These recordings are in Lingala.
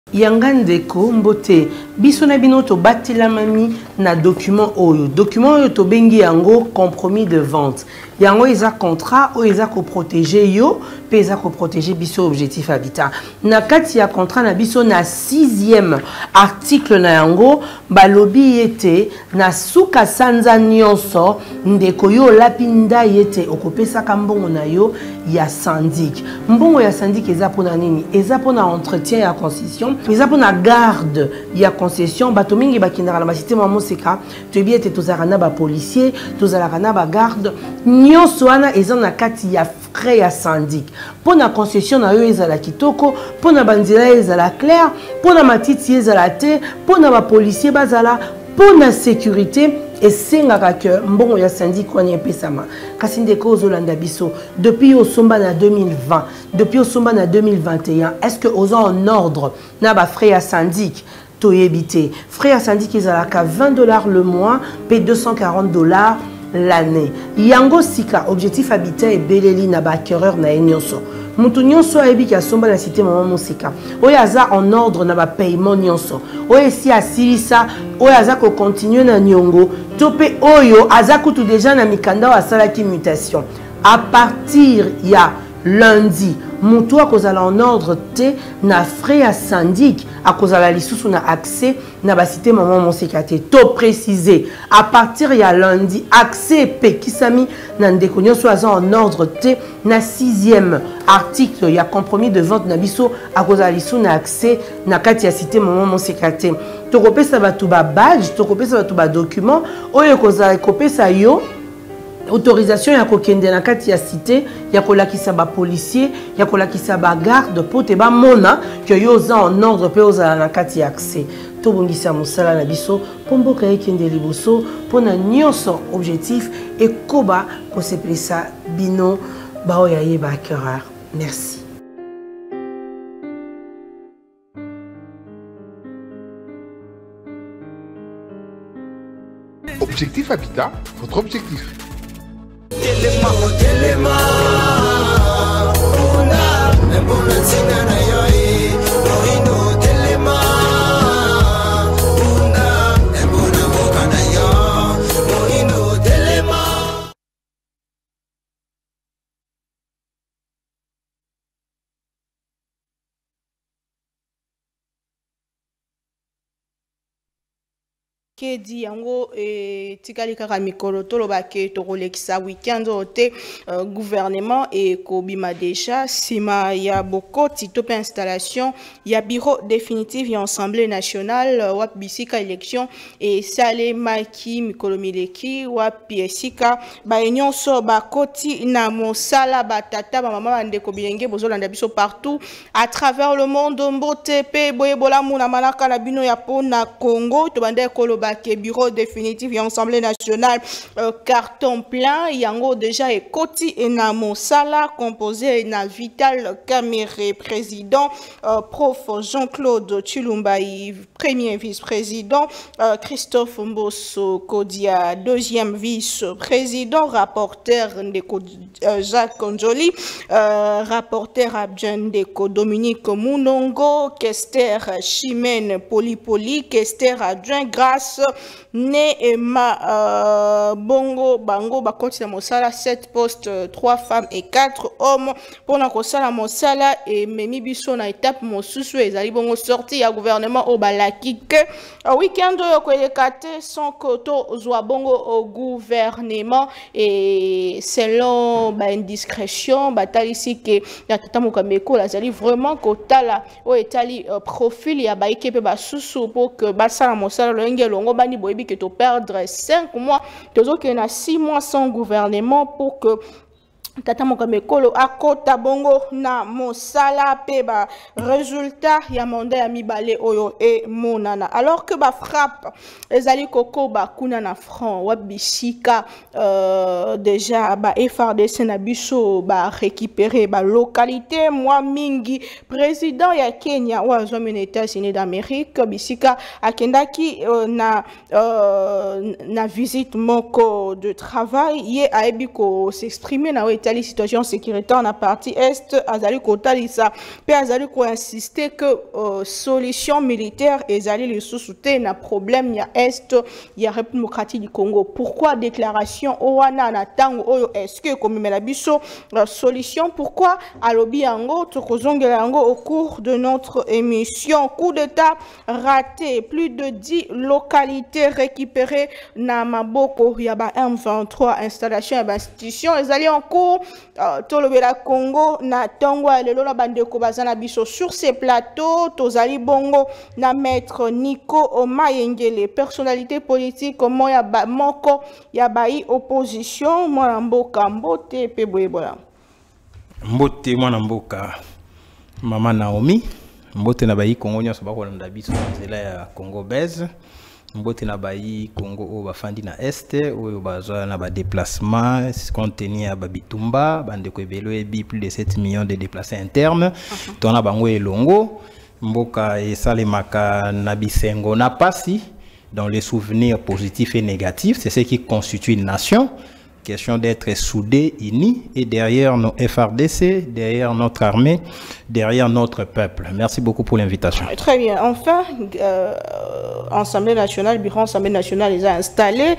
Yangandeko mbote biso na bino to batila mami na document oyo to bengi yango compromis de vente yango eza contrat o eza ko protéger yo pe eza ko protéger biso objectif habitat na kati ya contrat na biso na 6e article na yango balobi yete na suka sanza nyonso ndeko yo lapinda yete okopesa kambongo na yo ya syndic mbongo ya syndic eza pona nini eza pona entretien ya concession eza pona garde ya concession bato mingi bakindaka na basite mwa moseka toyebi ete tozalaka na bapolicier tozalaka na bagarde nyonso wana eza na kati ya frais ya syndic pona concession na yo ezala kitoko pona banzela ezala clair pona matiti ezala te pona bapolicier bazala pona sécurité esengaka ke mbongo ya syndic wana epesama kasi ndeko ozolanda biso depuis osomba na 2020 depuis osomba na 2021 est-ce que oza en ordre na ba frais ya syndic toyebite frais ya syndic ezalaka $20 le mois pe $240 l'année yango sika objectif habitat ebeleli na ba acquéreur na nyonso mutu nyonso ayebi ki asomba na cité mama mosika oyo aza en ordre na ba paiement nyonso oyo esi asilisa oyo aza ko continuer na nyongo to pe oyo aza kutu déjà na mikanda asalaki mutation à partir ya lundi mutu akozala en ordre te na frais ya syndic akozala lisusu na accès na ba cité mama mosika te to préciser à partir ya lundi accès pe kisami na ndeko nyonso aza en ordre te na 6e article ya compromis de vente na biso akozala lisusu na accès na kati ya cité mama mosika te tokopesa bato ba badge tokopesa bato ba document oyo kozala kopesa yo autorisation ya kokende na kati ya cité ya kolakisa ba policier ya kolakisa ba garde po te ba mona que yo za en ordre pe ozala na kati ya accès to bongisa mosala na biso pomboka ekende liboso pona nyonso objectif et koba ko sepelisa bino ba oyaye ba cœur. Merci. Objectif Habitat, votre objectif. Kedi yango tikali kaka mikolo toloba ke tokolekisa weekend ote gouvernement et kobima déjà sima ya bokoti tope installation ya bureau définitif ya assemblée nationale wap bisika élection et sale maki mikolo mileki wap esika ba nyonso bakoti na mosala batata ba mama bandeko bilenge bozolanda biso partout à travers le monde mbote pe boyebola muna malaka na bino ya pona Congo to bande koloba que bureau définitif et assemblée nationale carton plein yango déjà et koti et na mosala composé na Vital Kamerhe président prof Jean-Claude Chilumbaï premier vice-président Christophe Mbosso Kodia deuxième vice-président rapporteur Ndeko Jacques Njoli rapporteur Abdjan Ndeko Dominique Munongo Kester Chimène Polipoli Kester adjoint grâce né Emma Bongo Bango bakoti na mosala 7 postes 3 femmes et 4 hommes pour na kosala mosala et memi biso na étape mosusu ezali bongo sorti ya gouvernement au balaki que weekend ko elekate sans koto zwa bongo au gouvernement et selon ba indiscrétion batalisi que ya tata mokameko lazali vraiment kotala o etali profil ya baike pe basusu pour que basala mosala lenge longo bani boyebi que to perdre 5 mois tozoke na 6 mois sans gouvernement pour que tata mokamekolo akota bongo na mosala pe ba résultat ya mandat ya mibale oyo e monana alors que ba frappe ezali koko ba kuna na franc wabisika déjà ba FRDC na biso ba récupérer ba localité moi mingi président ya Kenya wa zone États-Unis d'Amérique bisika akendaki na visite moko de travail ye aebiko s'exprimer na etali situation sécuritaire na partie est azali kotalisa pe azali ko insister que solution militaire ezali le sous-souté na problème ya est ya République démocratique du Congo. Pourquoi déclaration owana na tango oyo est-ce que comme la biso solution pourquoi alobi yango tokozongela yango au cours de notre émission. Coup d'état raté, plus de 10 localités récupérées na maboko ya ba M23 installation ya ba institution ezali en cours tolobela Congo na tango lelo la bandeko bazana biso sur ces plateaux tozali bongo na maître Nico Omayengele personnalité politique comme ya ba moko ya bai opposition mwana mboka mbote pe boyebola mbote mwana mboka mama Naomi mbote na bai Congo nyoso bakolanda biso nzela ya Congo base mbote na bai Congo o bafandi na este oyo bazwa na ba déplacement compte tenu ya babitumba bandeko ebelo ebi plus de 7 millions de déplacés internes tona bango elongo mboka esalemaka na bisengo na pasi dans les souvenirs positifs et négatifs, c'est ce qui constitue une nation. Question d'être soudés, unis, et derrière nos FRDC, derrière notre armée, derrière notre peuple. Merci beaucoup pour l'invitation. Très bien. Enfin, Assemblée nationale, bureau Assemblée nationale les a installés.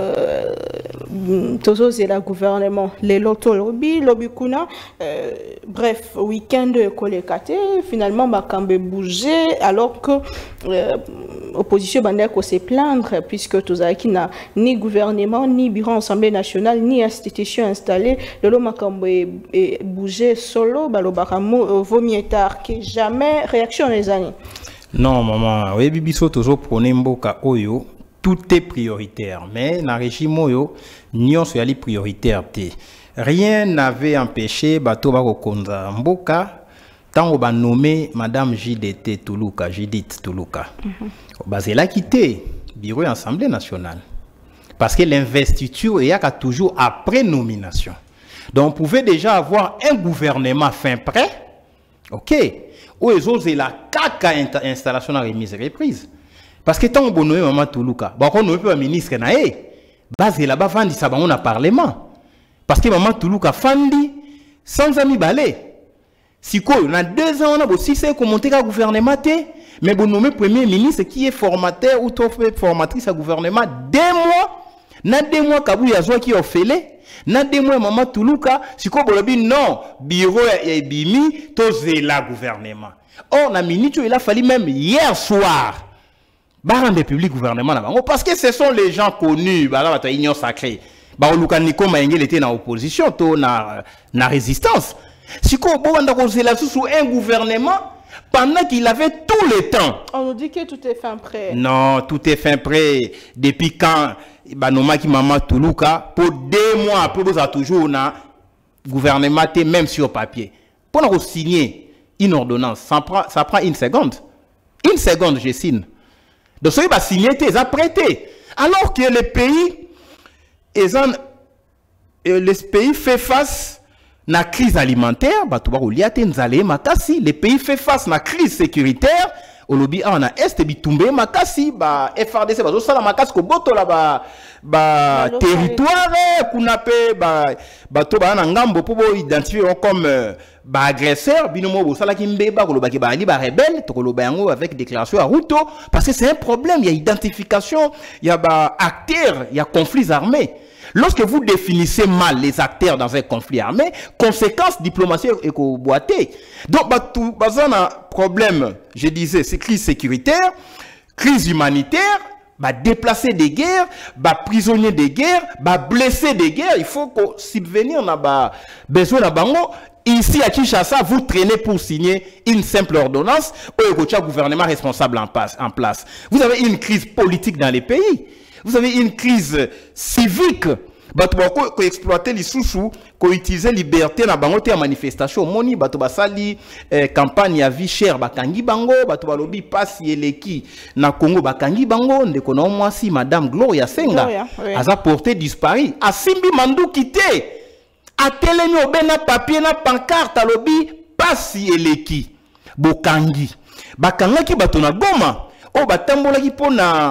Tozo c'est le gouvernement, les loto lobby, lobby kuna. Bref, week-end collecté. Finalement, Bakambe bougé alors que opposition bandait qu'on se plaindre puisque Tozo qui n'a ni gouvernement ni bureau Assemblée nationale ni institution installée. Le Makambe est bougé solo. Balobakamo vaut mieux tard que jamais. Réaction les années. Non, maman, oui, bibiso toujours prôner mboka oyo, tout est prioritaire. Mais dans le régime oyo, nyon soyali prioritaire te. Rien n'avait empêché bato bako konza mboka tant on nommé Madame Judith Tuluka, Judith Tuluka. Bazela quitté bureau Assemblée nationale. Parce que l'investiture est toujours après nomination. Donc on pouvait déjà avoir un gouvernement fin prêt. OK. Où ils osent la caca installation à remise et reprise. Parce que tant qu'on nomme Maman Tuluka, on nomme pas ministre nae, base là-bas fandi ça on a parlement. Parce que Maman Tuluka fandi sans ami balé. Si quoi, on a 2 ans on a aussi c'est commenter le gouvernement mais bon nommer premier ministre qui est formateur ou formatrice à gouvernement 2 mois, na 2 mois Kabou Yazwa qui offélé. Na 2 mois Maman Tuluka, si quoi bolobi non, bureau et bimi, tosé la gouvernement. Or, na minute il a fallu même hier soir, baran de public gouvernement là parce que ce sont les gens connus, baran la union sacrée. Bah Luka Nico Mayengele était dans opposition, to na résistance. Si quoi bon on là sous un gouvernement pendant qu'il avait tout le temps. On nous dit que tout est fin prêt. Non, tout est fin prêt depuis quand Banoma qui Maman Tuluka pour 2 mois après vous a toujours na gouvernement même sur papier. Pour nous signer une ordonnance, ça prend 1 seconde. 1 seconde je signe. Donc ça va signer ils ont prêté. Alors que le pays fait face à la crise alimentaire, le pays fait face à la crise sécuritaire. Au lobby on a est bitumbe makasi ba FRDC bazo sala makasi ko boto la ba territoire kuna pe ba to ba na ngambo pour identifier comme ba agresseur binomo bo sala kimbeba ko loba ki ba ali ba rebelle to ko loba yango avec déclaration à Ruto parce que c'est un problème, il y a identification, il y a ba acteurs, il y a conflits armés. Lorsque vous définissez mal les acteurs dans un conflit armé, conséquences diplomatiques et boité. Donc, tout un problème, je disais, c'est crise sécuritaire, crise humanitaire, déplacer des guerres, prisonniers des guerres, blessés des guerres. Il faut subvenir à besoin de bango. Ici à Kinshasa, vous traînez pour signer une simple ordonnance ou un gouvernement responsable en place. Vous avez une crise politique dans les pays. Vous avez une crise civique. Ko exploiter les sous-sous, ko utiliser liberté na bango te manifestation moni bato basali campagne à vie chère bakangi bango bato balobi pasi eleki na Congo bakangi bango ndeko na mwasi madame Gloria Senga aza porté disparu asimbi mandu kité atelemi obena papier na pancarte alobi pasi eleki bokangi bakangaki bato na Goma o batambolaki pona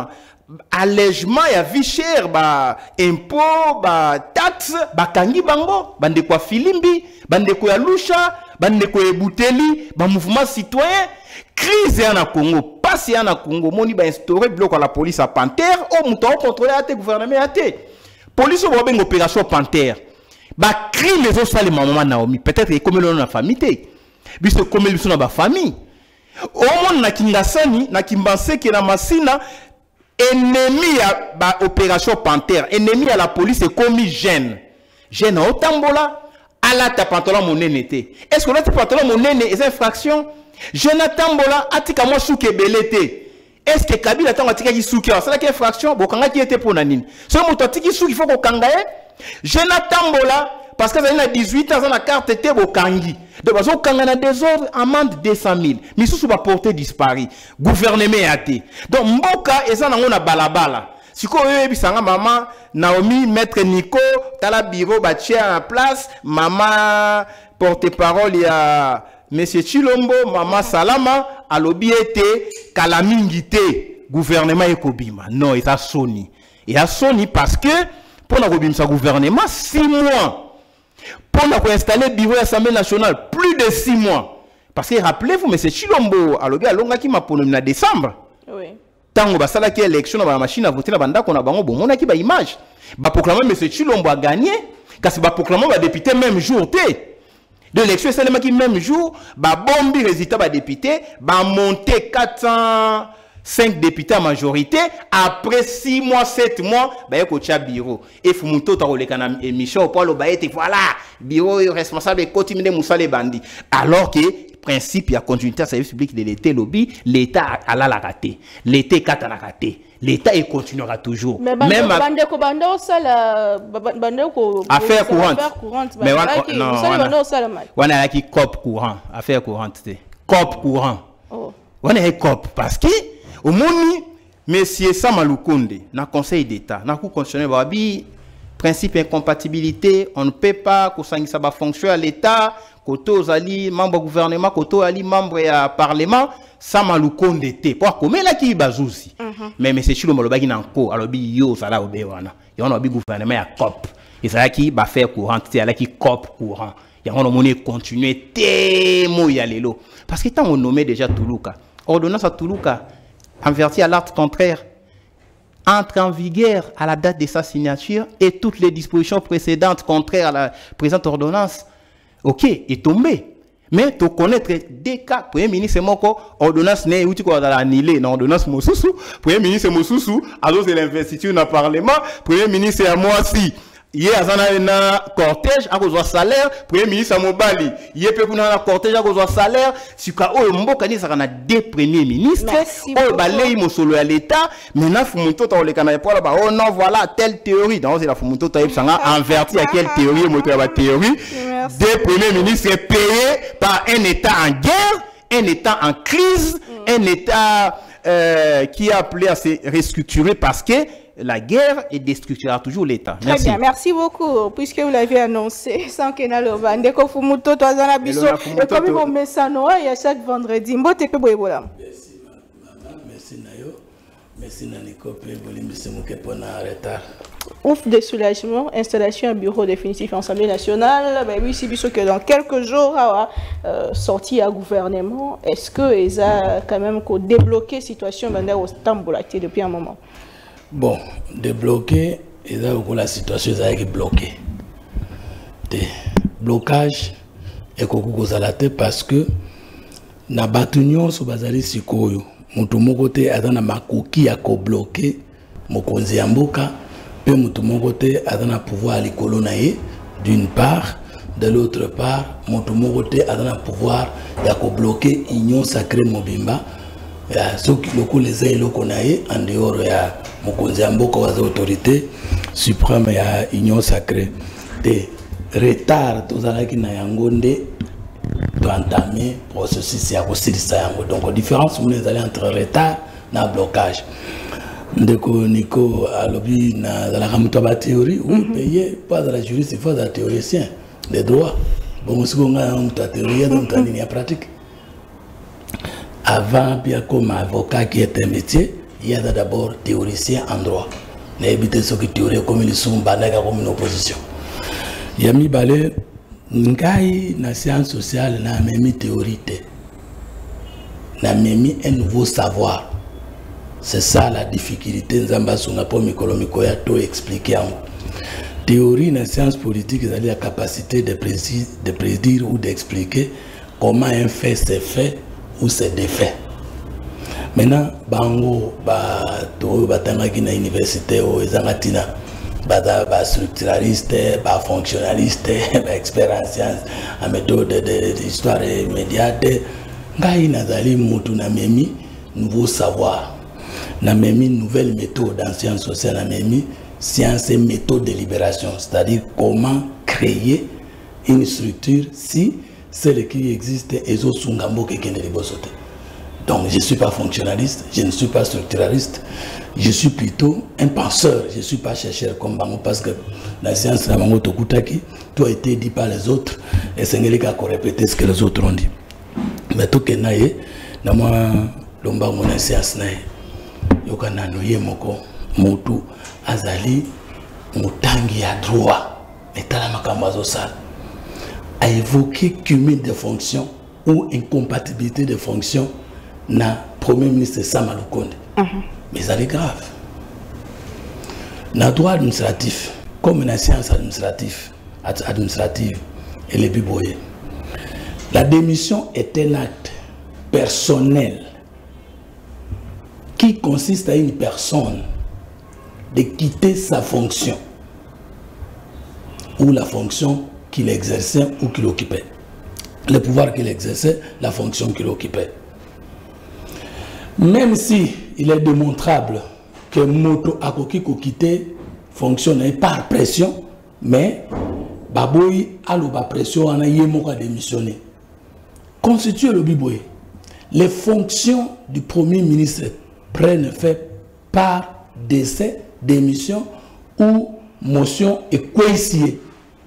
allègement ya vie chère, impôt, taxe, kangi bango, bande kwa filimbi, bande kwa lusha, bande kwa bouteli, mouvement citoyen, crise en Congo, passe en Congo, moni instauré bloc à la police à Panthère, au mouton contrôlé à te gouvernement à te. Police au une opération Panthère. Crise les autres les maman Naomi, peut-être comme le nom de la famille, puisque comme ils sont dans la famille. Au monde na kingasani, na kimbanse que na masina, ennemi à opération Panthère, ennemi à la police est commis gêne. Gêne au tambola, à la ta pantalon mon nénété. Est-ce que là tu pantalon mon néné est infraction? Jonathan Bola atika moi souke belete. Est-ce que Kabila tant atika ki souke? C'est là qui infraction, bokanga qui était pour nanine. Ce moto atiki souke il faut qu'on kangaye. Jonathan Bola parce que ça a 18 ans la carte était bokangi. De base au kanga na désordre amende 200 000. Mais sous va porter disparu. Gouvernement até. Donc mboka eza nango na balabala. Siko yoyebi sanga maman Naomi maître Nico tala bureau batia en place maman porte-parole ya Monsieur Chilombo, Maman Salama, a lobby été calamité, gouvernement Ekobima. Non, il a Sony. Il a Sony parce que, pour la gouvernement, 6 mois. Pour installer le bureau de l'Assemblée nationale, plus de 6 mois. Parce que, rappelez-vous, Monsieur Chilombo, a lobby à Longa qui m'a pour en décembre. Oui. Tant que ça, la élection, la machine à voter, la bande qu'on a bon, on a qui va image. Bah, proclamer Monsieur Chilombo a gagné, car c'est pas proclamer le député même jour, de l'élection, c'est le même jour, bombi résultat député, monter 405 députés à majorité, après 6 mois, 7 mois, il y a bureau. Et Fumuto et Michel Paul voilà, bureau responsable et continuer Moussa les bandits. Alors que, principe, il y a continuité à service public de l'État, lobby, l'État a la raté. L'État a la raté. L'État il continuera toujours. Mais même affaire courante. Mais on a qui cop courant, affaire courante. Cop courant. On a cop parce que au monde Monsieur Samalukonde, dans le Conseil d'État, dans le Cour constitutionnel, babi principe incompatibilité, on ne peut pas que ça va fonctionner à l'État, koto zali membre gouvernement, koto ali membre à parlement. Samalukonde te pour comme là qui bazousi mais c'est Chilombo le bagi nanko alors bi yo ça là obe wana yo on bi gouvernement ya cop et ça qui va faire courant c'est là qui cop courant ya on monnaie continuer témo ya lelo parce que tant on nommé déjà Toulouka ordonnance à Toulouka en vertu à l'acte contraire entre en vigueur à la date de sa signature et toutes les dispositions précédentes contraires à la présente ordonnance OK est tombé. Mais tu connais des cas, Premier ministre Moko, ordonnance n'est où tu vas annuler, non, ordonnance Mosusu, Premier ministre Mosusu, alors c'est l'investiture dans le Parlement, Premier ministre à moi aussi. Hier, il y a un cortège à cause de salaire, Premier ministre à Mobali. Hier, il y a un cortège à cause de salaire. Si vous avez un deux premiers ministres, il y a l'État. Maintenant, il faut que oh non, voilà, telle théorie. Donc, il faut que inverti à quelle théorie, deux premiers ministres payés par un État en guerre, un État en crise, un État qui est appelé à se restructurer parce que la guerre et déstructurera toujours l'État. Très bien, merci beaucoup. Puisque vous l'avez annoncé, sans que nous le Ndeko Fumuto, toi, Zanabiso, et comme vous mettez ça, il y a chaque vendredi. Merci, maman. Merci, Nayo. Merci, Naniko, pour le retard. Ouf de soulagement, installation à bureau définitif en Assemblée nationale. Ben oui, c'est sûr que dans quelques jours, sorti à gouvernement, est-ce que ils ont quand même débloqué la situation au Tamboulati depuis un moment? Bon, débloquer, ils ont la situation est bloquée. Des blocages et parce que na batunyo so bazali sikoyo mutu mokote adana makoki ya ko bloquer mokonzi ya mboka pe mutu mokote adana pouvoir likolo na ye d'une part, de l'autre part mutu mokote adana pouvoir ya ko bloquer union sacrée mobimba ya soki loko les eloko na ye en dehors ya mokonzi ya mboka wa autorité suprême ya union sacrée de retard tozalaki na yango nde d'entamer processus ya kosilisa yango. Donc différence entre retard na blocage. Ndeko Nico alobi na la ramuto ba théorie ou payer pas de la juriste, il faut de la théoricien des droits. Bon ce qu'on a en théorie donc en pratique. Avant bien comme avocat qui est un métier, il y a d'abord théoricien en droit. N'habite ce qui théorie comme ils sont banaka comme une opposition. Yami Balé, ngai na science sociale na memi théorie, na memi un nouveau savoir. C'est ça la difficulté. Nzamba sunga po mikolo mikoya to expliquer en théorie na science politique, ils ont la capacité de prédire ou d'expliquer comment un fait s'est fait ou s'est défait. Maintenant, bango to batanga ki na université o ezangatina ba structuraliste, ba fonctionnaliste, ba expert en sciences, en méthode d'histoire immédiate, ngai nazali mutu na memi nouveau savoir, na memi nouvelle méthode en sciences sociales, na memi science et méthode de libération, c'est-à-dire comment créer une structure si celle qui existe est au sungambo qui est libosote. Donc je ne suis pas fonctionnaliste, je ne suis pas structuraliste, je suis plutôt un penseur, je ne suis pas chercheur comme Bango parce que la science la Bango Tokutaki, tout a été dit par les autres et c'est Ngeli qui a répété ce que les autres ont dit. Mais tout ce que naïe, dans moi lomba mon science naïe, yokana noye moko motu azali mutangi ya droit, etala makambazo sal, a évoqué cumul de fonctions ou incompatibilité de fonctions. Na Premier ministre Sama Lukonde. Mais ça est grave. Na droit administratif, comme la science administrative, et les biboyés, la démission est un acte personnel qui consiste à une personne de quitter sa fonction ou la fonction qu'il exerçait ou qu'il occupait. Le pouvoir qu'il exerçait, la fonction qu'il occupait. Même si il est démontrable que Moto Akoki quitté fonctionne par pression, mais Baboui a la pression en a démissionné. Constitué le Biboé, les fonctions du Premier ministre prennent fait par décès, démission ou motion et coïncier.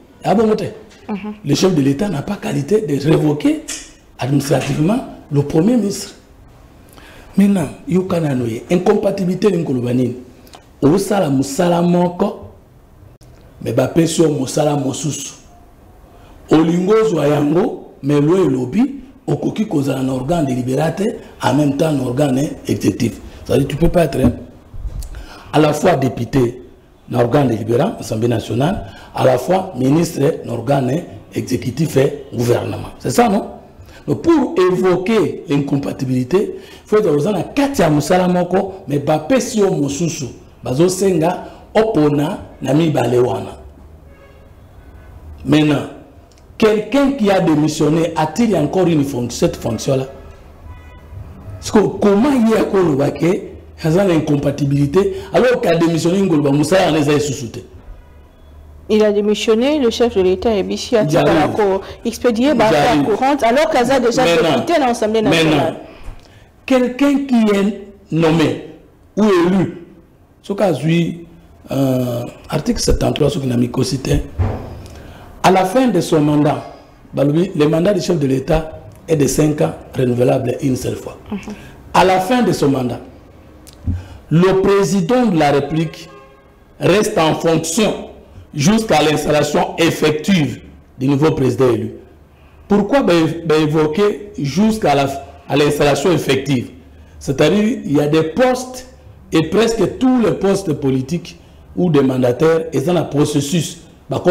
Le chef de l'État n'a pas qualité de révoquer administrativement le Premier ministre. Maintenant, il y a une incompatibilité de l'Inkolobani. Au sala musala moko, mais ba pesio musala mosusu. Au lingo zoyango, mais le lobby, au koki koza un organe délibérateur, en même temps un organe exécutif. C'est-à-dire tu ne peux pas être à la fois député, un organe délibérant, Assemblée nationale, à la fois ministre, un organe exécutif et gouvernement. C'est ça, non? Donc pour évoquer l'incompatibilité, il faut dire que Katia Moussalamoko, mais pas Pesio Mosusu, Bazo Senga, Opona, Nami Balewana. Maintenant, quelqu'un qui a démissionné a-t-il encore cette fonction-là? Comment il y a l'incompatibilité alors qu'il a démissionné Moussa en les sous-souté? Il a démissionné, le chef de l'État est ici à expédié par la courante, alors qu'il a déjà député dans l'Assemblée nationale. Quelqu'un qui est nommé ou élu, ce cas oui, article 73, ce qu'il a mis cité, à la fin de son mandat, le mandat du chef de l'État est de 5 ans, renouvelable une seule fois. À la fin de son mandat, le président de la République reste en fonction jusqu'à l'installation effective du nouveau président élu. Pourquoi évoquer jusqu'à l'installation effective? C'est-à-dire il y a des postes et presque tous les postes politiques ou des mandataires et dans un processus dans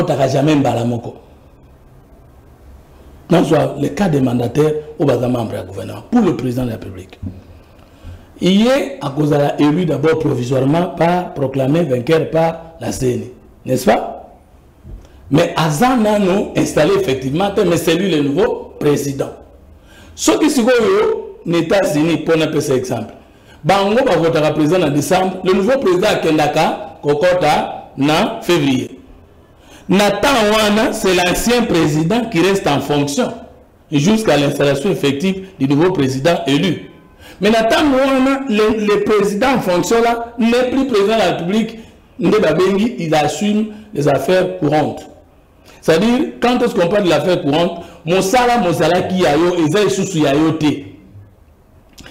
le cas des mandataires ou des membres du gouvernement pour le président de la République. Il est à cause de la élu d'abord provisoirement proclamé vainqueur par la CENI. N'est-ce pas? Mais Azana nous installé effectivement, mais c'est lui le nouveau président. Ce qui se voit aux États-Unis, pour un peu cet exemple, Bango va voter le président en décembre, le nouveau président Kendaka, Kokota, en février. Nathan Wana, c'est l'ancien président qui reste en fonction jusqu'à l'installation effective du nouveau président élu. Mais Nathan Wana, le président en fonction là, n'est plus président de la République. Il assume les affaires courantes. C'est-à-dire, quand on parle de l'affaire courante, Mosala qui a yo, et sous yayote.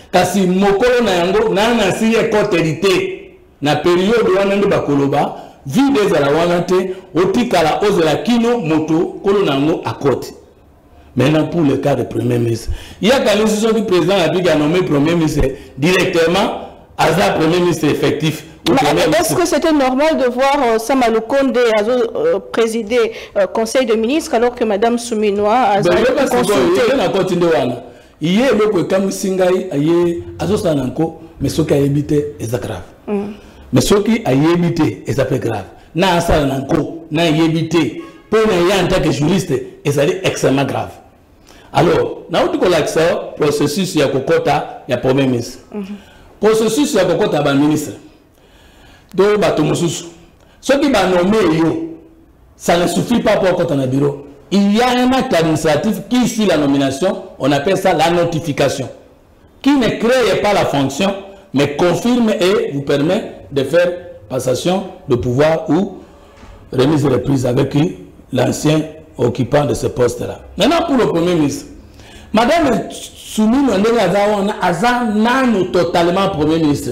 kasi mokolo na yango na si écoterité na période wana ndo bakoloba vide ezala wana te otikala ozela kino moto kolo na yango akote. Maintenant pour le cas de premier ministre, il y a quand même ce qui président a nommé premier ministre directement à premier ministre effectif. Est-ce que c'était normal de voir Sama Lukonde présider conseil de ministres alors que Madame Souminoa a consulté? Il y a le cas Singai, mais ce qui a évité est grave. Mais ce qui a évité est grave. Na ça n'a évité pour en tant que juriste est extrêmement grave. Alors, na utu ko laksa processus ya kokota ya premier ministre. Processus ya kokota ba ministre. Do bato mususu. Ce qui va nommer yo, ça ne suffit pas pour kokota na bureau. Il y a un acte administratif qui suit la nomination, on appelle ça la notification, qui ne crée pas la fonction, mais confirme et vous permet de faire passation de pouvoir ou remise de reprise avec l'ancien occupant de ce poste-là. Maintenant, pour le Premier ministre, Madame Soumine Azan totalement Premier ministre.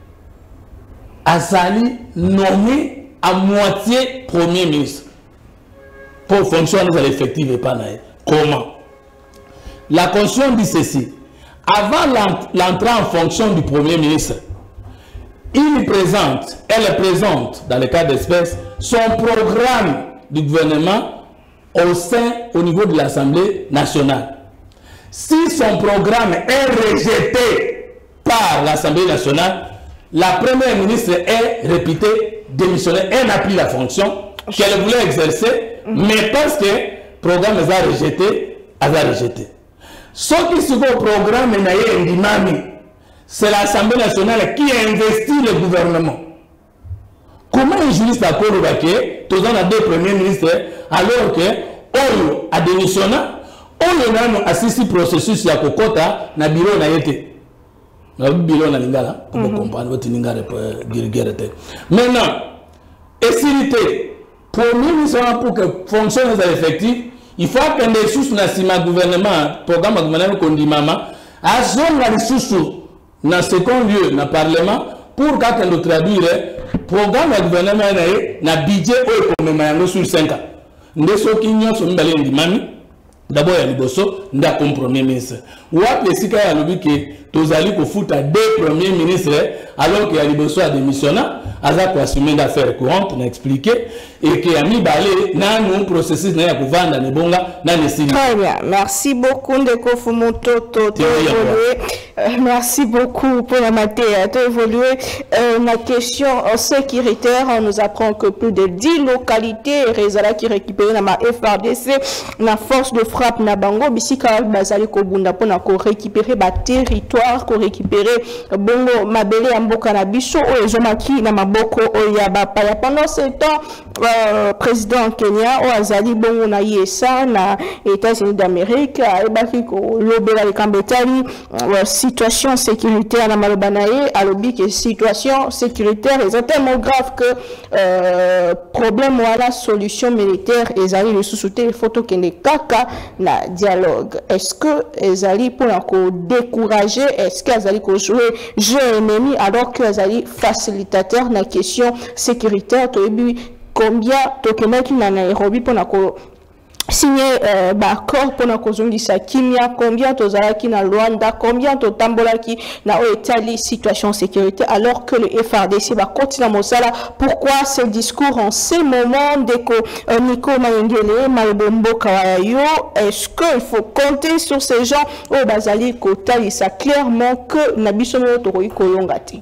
Azali nommé à moitié Premier ministre. Pour fonctionner à l'effectif et pas naïf. Comment? La Constitution dit ceci. Avant l'entrée en fonction du Premier ministre, elle présente, dans le cas d'espèce, son programme du gouvernement au niveau de l'Assemblée nationale. Si son programme est rejeté par l'Assemblée nationale, la première ministre est réputée démissionnaire. Elle n'a plus la fonction qu'elle voulait exercer, mais parce que le programme est rejeté, elle a rejeté. Ce qui se voit au programme, c'est l'Assemblée nationale qui a investi le gouvernement. Comment un juriste a colloqué, tous on a deux premiers ministres, alors que Oyo a démissionné, Oyo a assisté au processus de Kokota, na bureau na yete. Na bureau na lingala, pour comprendre votre lingala maintenant, et premier ministre pour que fonctionne les effectifs, il faut que les ressources na gouvernement, programme gouvernement kondimama, à zone la ressources na second lieu na parlement pour qu'à le traduire programme gouvernement na budget au comme sur 5 ans. Ndeso kinyo so mbale ndimami d'abord ya liboso nda comme premier ministre. Wapi esika ya lobi ke tozali ko futa deux premiers ministres alors que ya liboso a démissionné aza ko assumer d'affaires courantes na expliquer et que ami balé na un processus na ya kovanda ne bonga na nesini. Très bien, merci beaucoup Ndeko Fumoto merci beaucoup pour la matière évoluer. La question sécuritaire, on nous apprend que plus de 10 localités Rezala qui récupèrent dans ma FRDC, la force de frappe na bango bisika bazali ko bunda pona ko récupérer ba territoire, ko récupérer bongo mabele ya mboka na biso o ezomaki na maboko o ya bapaya. Pendant ce temps, président Kenya o azali bongo na yesa na États-Unis d'Amérique e baki ko lobela le kambetali situation sécuritaire na malobanaye alobi que situation sécuritaire est tellement grave que problème ou la solution militaire ezali le sous-souté il faut que ne kaka na dialogue. Est-ce que ezali pour décourager, est-ce que ezali ko jouer jeu ennemi alors que ezali facilitateur na question sécuritaire to ebi combien to kemettre na Nairobi pour signer accord pour na kimia, combien tozalaki na Rwanda, combien to tambolaki na Italie situation sécurité alors que le FRDC va continuer mosala. Pourquoi ce discours en ce moment deko Nico Mayengele Malbombo Kawayo? Est-ce qu'il faut compter sur ces gens au bazali kotali ça clairement que nabisomo to ko yongati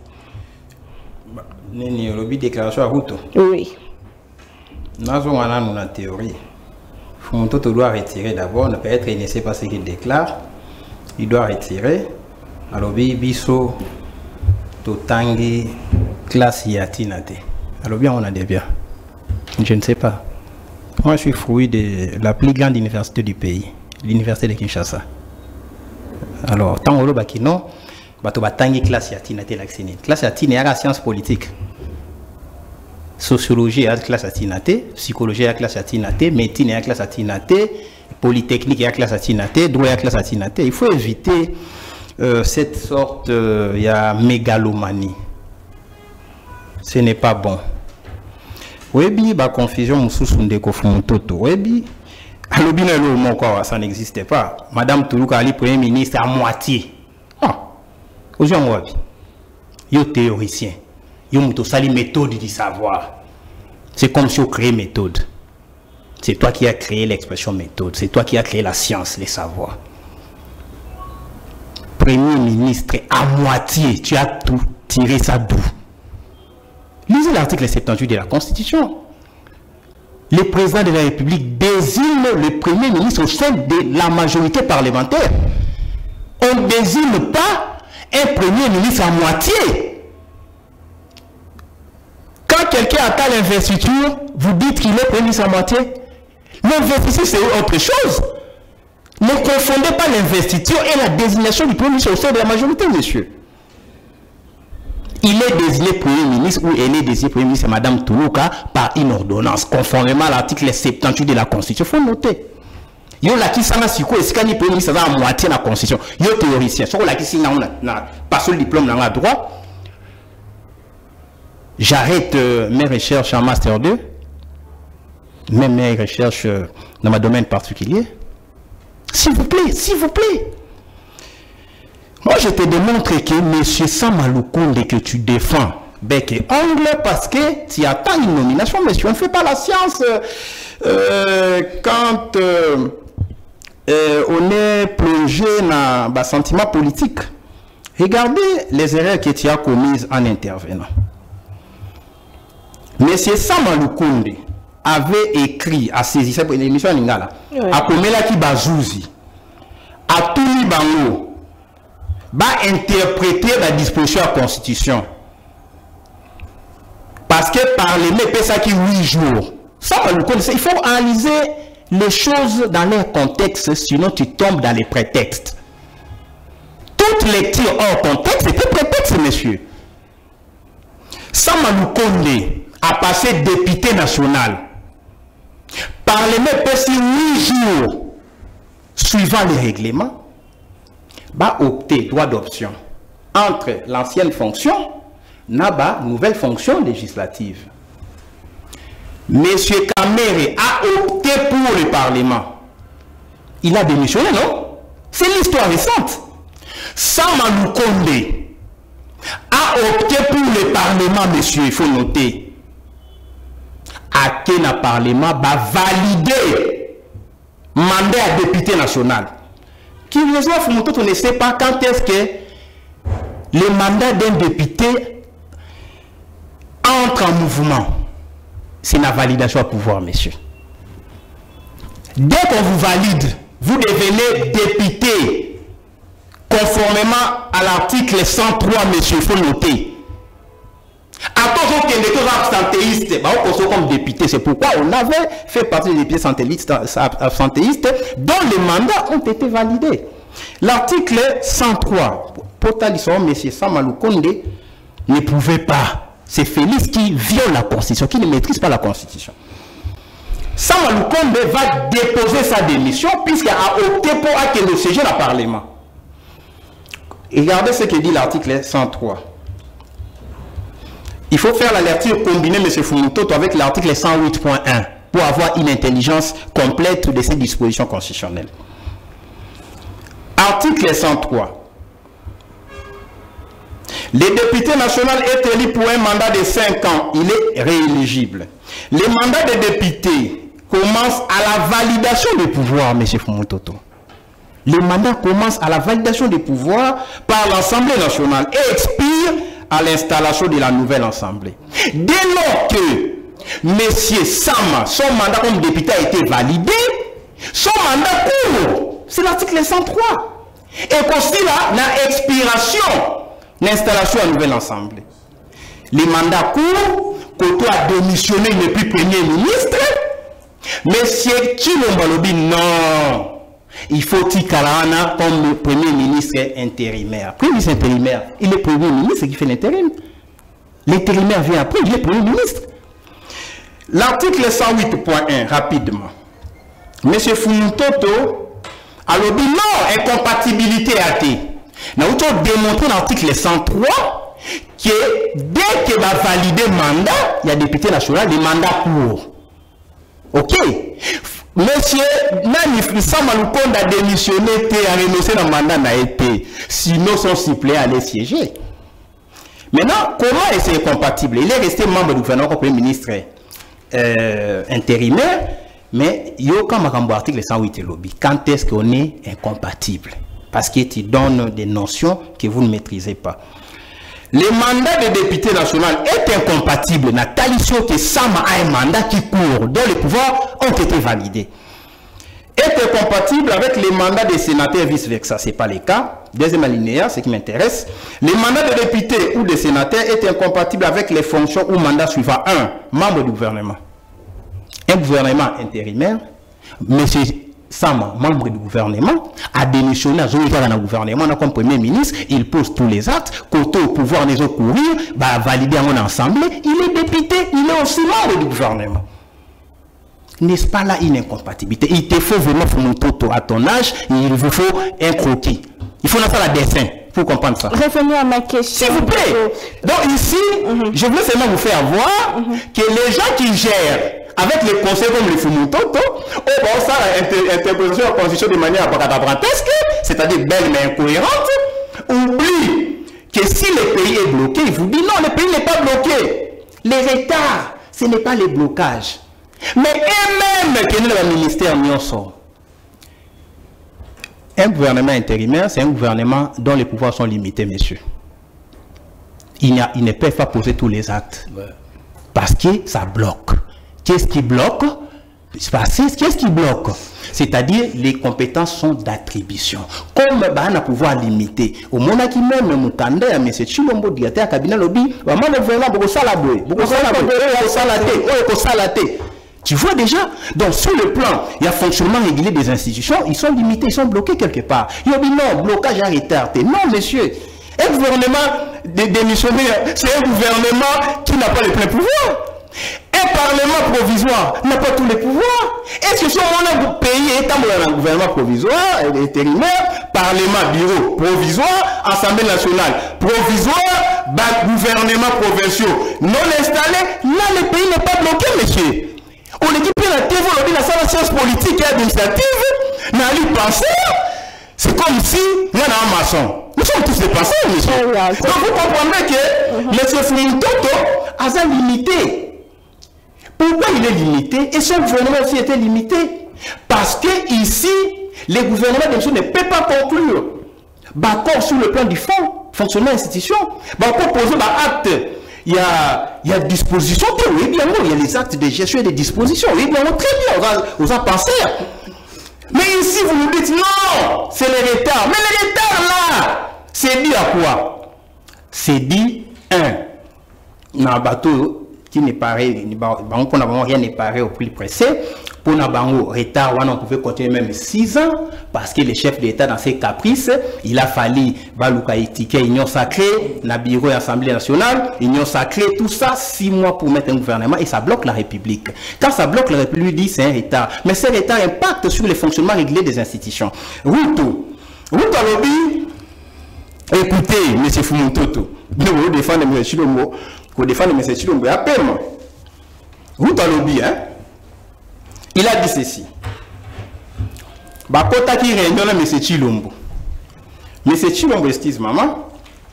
nini lobi déclaration à Ruto? Oui, nazo wana na théorie. Fumoto doit retirer d'abord, ne peut être initié par ce qu'il déclare. Il doit retirer. Alors, biso totangi classe yatinate. Alors, bien, on a des biens. Je ne sais pas. Moi, je suis fruit de la plus grande université du pays, l'université de Kinshasa. Alors, tant que bakino, bato batangi classe yatinate l'accénine. Classe yatinate, il y a la science politique. Sociologie à la classe atinate, psychologie à la classe atinate, médecine à la classe atinate, polytechnique à la classe atinate, droit à la classe atinate. Il faut éviter cette sorte il y a mégalomanie. Ce n'est pas bon. Oui, bah confusion mususu ndeko fumototo. Oui, alobina lo moko ça n'existait pas. Madame Toulouka Ali Premier ministre à moitié. Ah. Aujourd'hui wabi. Yo théoricien. Yo muto sali méthode du savoir. C'est comme si on crée méthode. C'est toi qui as créé l'expression méthode. C'est toi qui as créé la science, les savoirs. Premier ministre à moitié, tu as tout tiré ça d'où? Lisez l'article 78 de la Constitution. Le président de la République désigne le Premier ministre au sein de la majorité parlementaire. On ne désigne pas un Premier ministre à moitié. Quand quelqu'un atteint l'investiture, vous dites qu'il est Premier ministre à moitié. L'investiture, c'est autre chose. Ne confondez pas l'investiture et la désignation du Premier ministre au sein de la majorité, monsieur. Il est désigné Premier ministre ou elle est désignée Premier ministre, Madame Toulouka, par une ordonnance, conformément à l'article 78 de la Constitution. Il faut noter. Yo la qui s'en a si quoi, est-ce qu'il y a Premier ministre à moitié de la Constitution? Yo théoricien, sur la qui s'en a pas le diplôme dans la droit. J'arrête mes recherches en Master 2, même mes recherches dans ma domaine particulier. S'il vous plaît, s'il vous plaît. Moi, je te démontre que M. Samaloukonde que tu défends bec et ongle parce que tu attends une nomination, monsieur. On ne fait pas la science quand on est plongé dans un sentiment politique. Regardez les erreurs que tu as commises en intervenant. M. Samaloukonde avait écrit à saisir cette émission Lingala, à Komela Kibazouzi, à Touli Bango, va interpréter la disposition de la Constitution. Parce que par les mêmes ça qui 8 jours. Ça, il faut analyser les choses dans leur contexte, sinon tu tombes dans les prétextes. Toute lecture hors contexte, c'est un prétexte, monsieur. Samaloukonde a passé député national. Par les mêmes 8 jours, suivant les règlements, va opter droit d'option entre l'ancienne fonction et la nouvelle fonction législative. Monsieur Kamere a opté pour le Parlement. Il a démissionné, non? C'est l'histoire récente. Samaloukonde a opté pour le Parlement, monsieur, il faut noter. À quel Parlement va valider mandat à député national. Curieusement, on ne sait pas quand est-ce que le mandat d'un député entre en mouvement. C'est la validation à pouvoir, monsieur. Dès qu'on vous valide, vous devenez député conformément à l'article 103, monsieur, il faut noter. Attention qu'il y ait des absentéistes, comme député, c'est pourquoi on avait fait partie des députés absentéistes dont les mandats ont été validés. L'article 103, M. Samaloukonde ne pouvait pas. C'est Félix qui viole la Constitution, qui ne maîtrise pas la Constitution. Samaloukonde va déposer sa démission puisqu'il a opté pour que le siège au Parlement. Regardez ce que dit l'article 103. Il faut faire la lecture combinée, M. Fumutoto, avec l'article 108.1 pour avoir une intelligence complète de ces dispositions constitutionnelles. Article 103. Le député national est élu pour un mandat de 5 ans. Il est rééligible. Le mandat de député commence à la validation des pouvoirs, M. Fumutoto. Le mandat commence à la validation des pouvoirs par l'Assemblée nationale et expire à l'installation de la nouvelle Assemblée. Dès lors que M. Sama, son mandat comme député a été validé, son mandat court. C'est l'article 103. Et constitue l'expiration l'installation de la nouvelle Assemblée. Les mandats courts, Koto a démissionné, il n'est plus Premier ministre. M. Chilombalobi, non. Il faut Tikarana comme le Premier ministre intérimaire. Premier ministre intérimaire, il est Premier ministre qui fait l'intérim. L'intérimaire vient après, il est Premier ministre. L'article 108.1, rapidement. M. Fumutoto a dit non, incompatibilité athée. Nous avons démontré dans l'article 103 que dès que va valider le mandat, il y a député national, des mandats courts. Ok? Monsieur Nani Samaloukonde a démissionné, a renoncé dans le mandat, n'a été. Sinon, son suppléant allait siéger. Maintenant, comment est-ce compatible? Il est resté membre du gouvernement comme Premier ministre intérimaire, mais il y a quand même l'article 108 lobby. Quand est-ce qu'on est incompatible? Parce qu'il donne des notions que vous ne maîtrisez pas. Le mandat de député national est incompatible. La coalition que Sama a un mandat qui court, dont les pouvoirs ont été validés. Est incompatible avec les mandats des sénateurs vice-versa. Ce n'est pas le cas. Deuxième alinéa, ce qui m'intéresse. Les mandats de députés ou de sénateurs est incompatible avec les fonctions ou mandats suivants. 1. Membre du gouvernement. Un gouvernement intérimaire, monsieur Sama, membre du gouvernement, a démissionné à Zoïka dans le gouvernement comme Premier ministre, il pose tous les actes, côté au pouvoir des autres courir, bah, valider en assemblée, il est député, il est aussi membre du gouvernement. N'est-ce pas là une incompatibilité? Il te faut vraiment faire mon toto à ton âge, il vous faut un croquis. Il faut faire la dessin pour comprendre ça. Revenez à ma question. S'il vous plaît. Donc ici, je voulais seulement vous faire voir que les gens qui gèrent avec les conseils comme les Fumutoto, on ça l'interprétation de la constitution de manière abracadabrantesque, c'est-à-dire belle mais incohérente, oublie que si le pays est bloqué, il vous dit non, le pays n'est pas bloqué. Les retards, ce n'est pas les blocages. Mais eux-mêmes, qui est le ministère Nyonso, un gouvernement intérimaire, c'est un gouvernement dont les pouvoirs sont limités, messieurs. Ils ne peuvent pas poser tous les actes. Parce que ça bloque. Qu'est-ce qui bloque? Qu'est-ce qui bloque? C'est-à-dire, les compétences sont d'attribution. Comme on a pouvoir limiter. Au moment qui même, mon candidat, M. Chilombo, directeur du cabinet lobby, vraiment, le gouvernement, beaucoup salaté. Tu vois déjà? Donc, sur le plan, il y a fonctionnement régulier des institutions, ils sont limités, ils sont bloqués quelque part. Il y a dit non, blocage à retardé. Non, monsieur. Un gouvernement démissionné, c'est un gouvernement qui n'a pas les pleins pouvoirs. Un parlement provisoire n'a pas tous les pouvoirs. Est-ce que si on a pays étant dans un gouvernement provisoire, intérimaire, parlement, bureau provisoire, assemblée nationale provisoire, gouvernement provinciaux non installé, là le pays n'est pas bloqué, monsieur. On équipe la TV, on dit la science politique et administrative, n'a lui penser. C'est comme si il y en a un maçon. Nous sommes tous des penseurs, monsieur. Donc vous comprenez que M. Fumutoto a ça limité. Pourquoi il est limité? Et son gouvernement aussi était limité. Parce que ici, les gouvernements ne peuvent pas conclure. D'accord sur le plan du fond, fonctionnement institution. Pour poser acte. Il y a disposition, oui, bien, il y a les actes de gestion et de disposition. Oui, bien, très bien, on a pensé. Mais ici, vous nous dites non, c'est le retard. Mais le retard là, c'est dit à quoi? C'est dit, un bateau qui n'est pareil, pour n'avoir rien n'est pareil au plus pressé. Pour n'avoir retard, on pouvait continuer même 6 ans, parce que le chef d'État, dans ses caprices, il a fallu Balouka étiquer Union sacrée, la bureau et l'Assemblée nationale, Union sacrée, tout ça, 6 mois pour mettre un gouvernement, et ça bloque la République. Quand ça bloque la République, dit c'est un retard. Mais ce retard impacte sur le fonctionnement régulier des institutions. Ruto lobby, écoutez, M. Fumutoto, nous défendons M. Chilombo, vous défendez M. Chilombo, à peine. Ruto lobby, hein? Il a dit ceci. Bakota qui réunion là, M. Chilombo. M. Chilombo, excuse maman.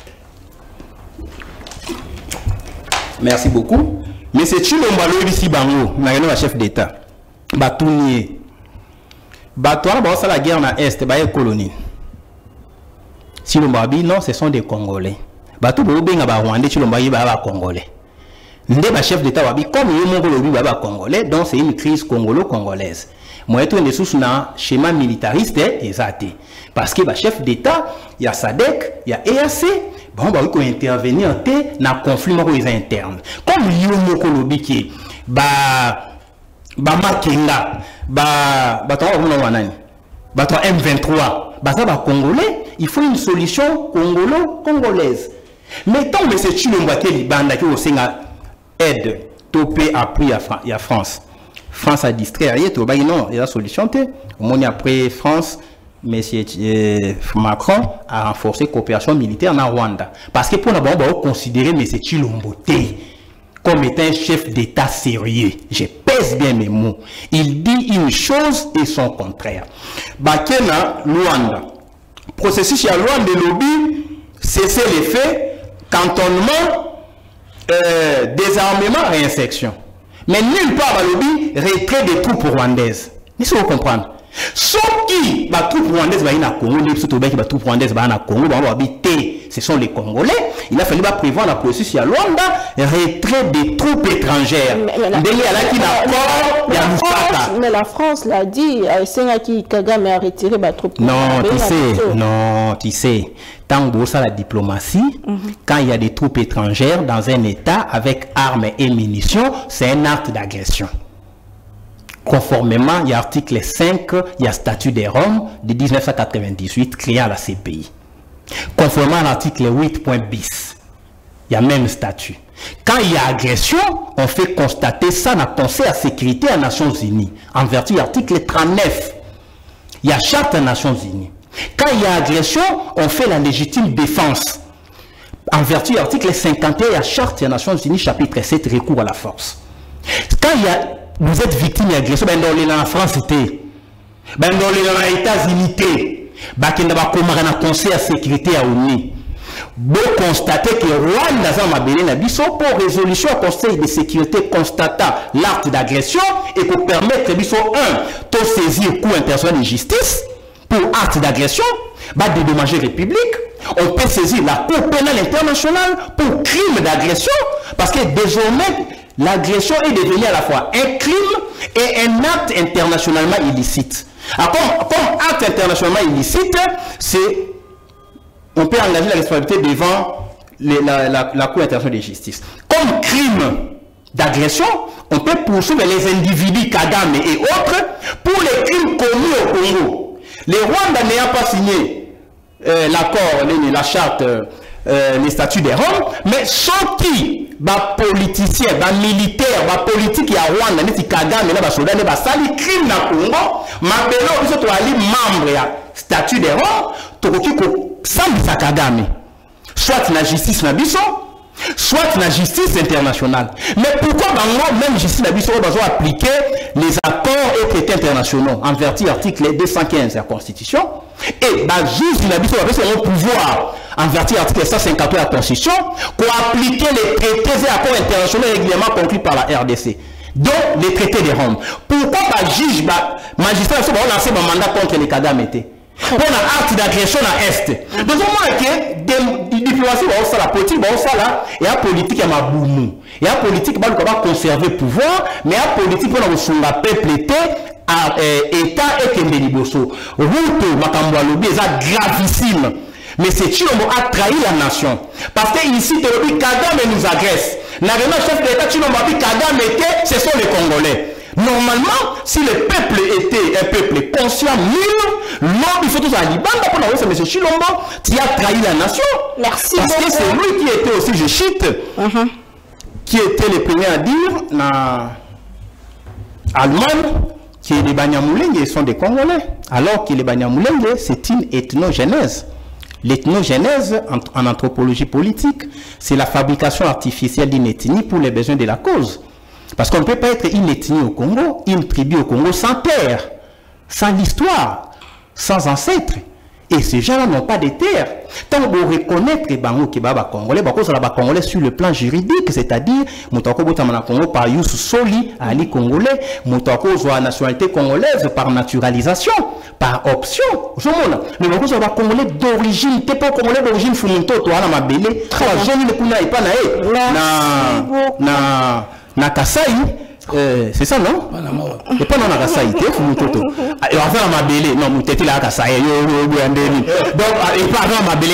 Merci beaucoup. M. Chilombo a l'eau ici, Bango, la chef d'État. Batounier. Batouana, c'est la guerre dans l'Est, c'est colonie. Chilombo a dit non, ce sont des Congolais. Batou, Benga, Rwandais, Chilombo a dit Congolais. Ndeba chef d'État wabi comme il y a un baba congolais, donc c'est une crise congolo-congolaise. Moi, tout est sous un schéma militariste exact. Parce que le chef d'État, il y a SADC, il y a EAC, bon, bah, il faut intervenir dans le conflit interne. Comme il y a un colobi qui Makenga, M23, ça Congolais, il faut une solution congolo-congolaise. Mais tant que c'est Chilombo qui banda qui est aide, topé appris à France. France a distrait, non, il y a la solution. Au moins après France, M. Macron a renforcé la coopération militaire en Rwanda. Parce que pour nous, on va considérer M. Tshilombo comme étant un chef d'État sérieux. Je pèse bien mes mots. Il dit une chose et son contraire. Bakena, Luanda. Processus à Luanda de lobby, cesser les faits, cantonnement, désarmement, réinsertion. Mais nulle part dans le lobby, retrait des troupes rwandaises. Mais ça, vous comprenez. Sauf qui, les troupes rwandaises, les troupes rwandaises, ce sont les Congolais. Il a fallu prévoir la processus à Luanda, retrait des troupes étrangères. Mais la France l'a dit, Kagame a retiré les troupes. Non, tu sais, tant que ça la diplomatie, quand il y a des troupes étrangères dans un État avec armes et munitions, c'est un acte d'agression. Conformément, il y a l'article 5, il y a statut des Roms de 1998 créant la CPI. Conformément à l'article 8.bis, il y a même statut. Quand il y a agression, on fait constater ça dans le Conseil de sécurité des Nations Unies, en vertu de l'article 39. Il y a charte des Nations Unies. Quand il y a agression, on fait la légitime défense. En vertu de l'article 51, il y a charte des Nations Unies, chapitre 7, recours à la force. Quand il y a vous êtes victime d'agression, ben dans la France, ben dans les États-Unis, ben dans le Conseil de sécurité à ONU. Vous constatez que Rwanda pour résolution au Conseil de sécurité constatant l'acte d'agression et pour permettre de saisir le cours international de justice pour acte d'agression, de dédommager la République. On peut saisir la Cour pénale internationale pour crime d'agression parce que désormais, l'agression est devenue à la fois un crime et un acte internationalement illicite. Alors, comme acte internationalement illicite, on peut engager la responsabilité devant la Cour internationale de justice. Comme crime d'agression, on peut poursuivre les individus Kagame et autres pour les crimes commis au Congo. Les Rwandais n'ayant pas signé l'accord, la charte, les statuts des Roms, mais ceux qui politiciens, militaires, politiques à Rwanda, les Kagame, les soldats, les sali crime na Congo, mabelo biso to ali membre ya statut des Roms, to koki ko sambisa Kagame. Soit la justice na biso, soit la justice internationale. Mais pourquoi même justice na biso doit appliquer les accords et traités internationaux en vertu de l'article 215 de la Constitution et la justice na biso doit pouvoir en vertu de l'article 153 de la Constitution pour appliquer les traités et accords internationaux régulièrement conclus par la RDC. Donc les traités de Rome. Pourquoi la juge, magistrat, va lancer un mandat contre les Kagame? Pour un acte d'agression à Est. Donc, au moins, que diplomatie, la politique, et la politique, il y a boumou. Et la politique, il va conserver le pouvoir, mais la politique, il va peuple à État et Kembeliboso. Ruto, Makambo Alobi, c'est gravissime. Mais c'est Tshilombo a trahi la nation. Parce que ici, Kagame nous agresse. Normalement, chef d'État, Tshilombo a dit Kagame était, ce sont les Congolais. Normalement, si le peuple était un peuple conscient, l'homme, il faut tout ça. C'est M. Tshilombo qui a trahi la nation. Merci. Parce que c'est lui qui était aussi, je cite, qui était le premier à dire, dans Allemagne, que les Banyamulenge sont des Congolais. Alors que les Banyamulenge, c'est une ethnogénèse. L'ethnogénèse en anthropologie politique, c'est la fabrication artificielle d'une ethnie pour les besoins de la cause. Parce qu'on ne peut pas être une ethnie au Congo, une tribu au Congo sans terre, sans l'histoire, sans ancêtres. Et ces gens-là n'ont pas de terre. Tant que vous reconnaissez Bango Kebaba Congolais, Congolais sur le plan juridique, c'est-à-dire, Moutako Botamana Congo par Youssou Soli, Ali Congolais, Moutako soit nationalité congolaise par naturalisation, par option. Mais Moutako soit Congolais d'origine, t'es pas Congolais d'origine Fumunto, toi, na Mabélé, toi, Jean-Yves Kuna et Panae, na Kasai, c'est ça, non? Et pas dans la Kasai, t'es Fumuntoto. Et on va faire ma bélé, non, Mouteti la Kasai, donc, et pas dans ma bélé,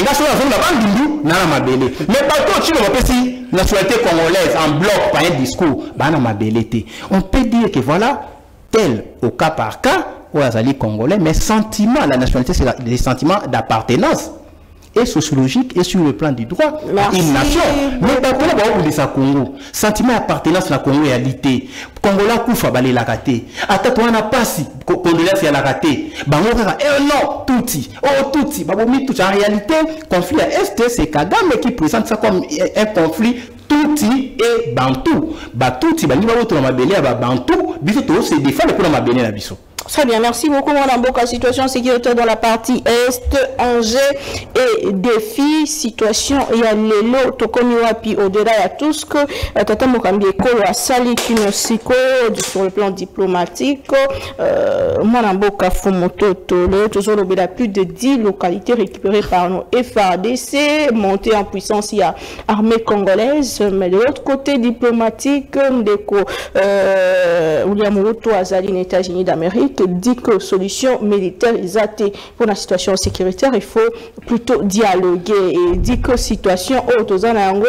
mais partout, tu vois, si nationalité congolaise en bloc par un discours, on peut dire que voilà, tel au cas par cas, ou Azali congolais, mais sentiment, la nationalité, c'est les sentiments d'appartenance. Et sociologique et sur le plan du droit à une nation. Mais par contre, on a Congo. Sentiment d'appartenance à la Congo réalité. Congolais kufa bali la raté. Ata to na pasi condoléances ya la raté. Bango kaka non touti. Oh touti, babomi tout en réalité conflit à est c'est Kagame qui présente ça comme un conflit touti et bantou. Ba touti bali ba to na mabele ya ba bantou, biso to se défendre pour na mabele na biso. Très bien, merci beaucoup Madame Boka. Situation sécuritaire dans la partie Est, enjeux et défis, situation il y a l'élo, tokomi wapi au-delà à tout ce que Tata Mokambi Ekolo a sali kinosiko sur le plan diplomatique. Madame Boka Fumoto Tole, toujours il y a plus de 10 localités récupérées par nos FARDC, montée en puissance il y a armée congolaise, mais de l'autre côté diplomatique, Ndeko William Ruto Azali, les États-Unis d'Amérique, dit que solution militaire est pour la situation sécuritaire, il faut plutôt dialoguer et dit que situation M23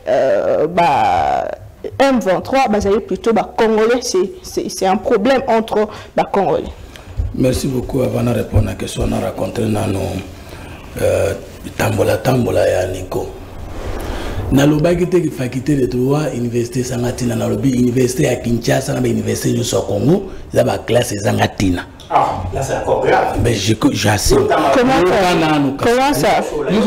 plutôt Congolais, c'est un problème entre Congolais. Merci beaucoup. Avant de répondre à la question, on a rencontré Tambola et Nico. Nalobaki te faculté de droit université Sangatina nalobi université à Kinshasa na université du Congo za ba classe Sangatina. Ah, là c'est encore grave. Mais j'assure. Comment ça? Nous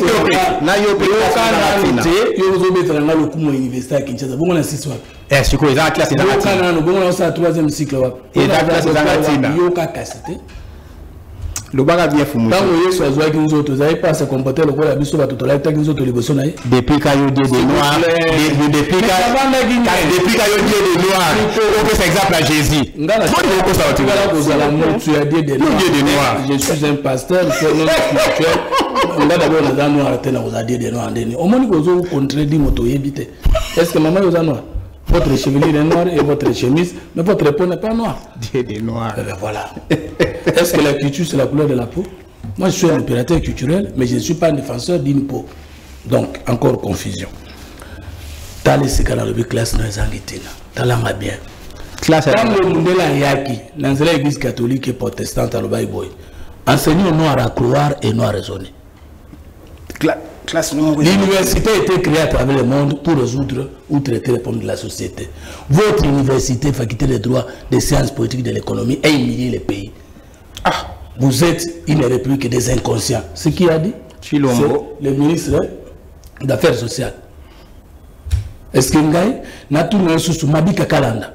avons fait université à Kinshasa. Bon on a 6 mois. Eh c'est quoi la classe Sangatina? Bon on a 3e cycle wa. Et la classe Sangatina. Yo ka casité. Le baga bien fou. Tant que vous avez nous autres, vous n'avez pas se comporter le quoi la biso va tout là tant que nous autres les bosons là. Depuis qu'il des noirs, depuis qu'il des noirs. On fait exemple à Jésus. Tu as dit des noirs. Je suis un pasteur, c'est un spirituel. On a d'abord les noirs arrêter là vous a dit des noirs. Au moins que vous contredit moto yebite. Est-ce que maman vous a noir? Votre chevelure est noire et votre chemise, mais votre peau n'est pas noire. Des noirs. Voilà. Est-ce que la culture, c'est la couleur de la peau? Moi, je suis un opérateur culturel, mais je ne suis pas un défenseur d'une peau. Donc, encore confusion. T'as les séquelles dans le classe dans les Anguitina. T'as la ma bien. Classe dans le monde de la Yaki, dans l'église catholique et protestante à l'Obaïboy, enseignons noir à croire et noir à raisonner. L'université a été créée à travers le monde pour résoudre ou traiter les problèmes de la société. Votre université, faculté de droit, des sciences politiques, de l'économie, a humilié les pays. Ah, vous êtes une république des inconscients. Ce qui a dit, c'est le ministre d'Affaires sociales. Est-ce que Ngaï n'a tout le monde sous Mabika Kalanda?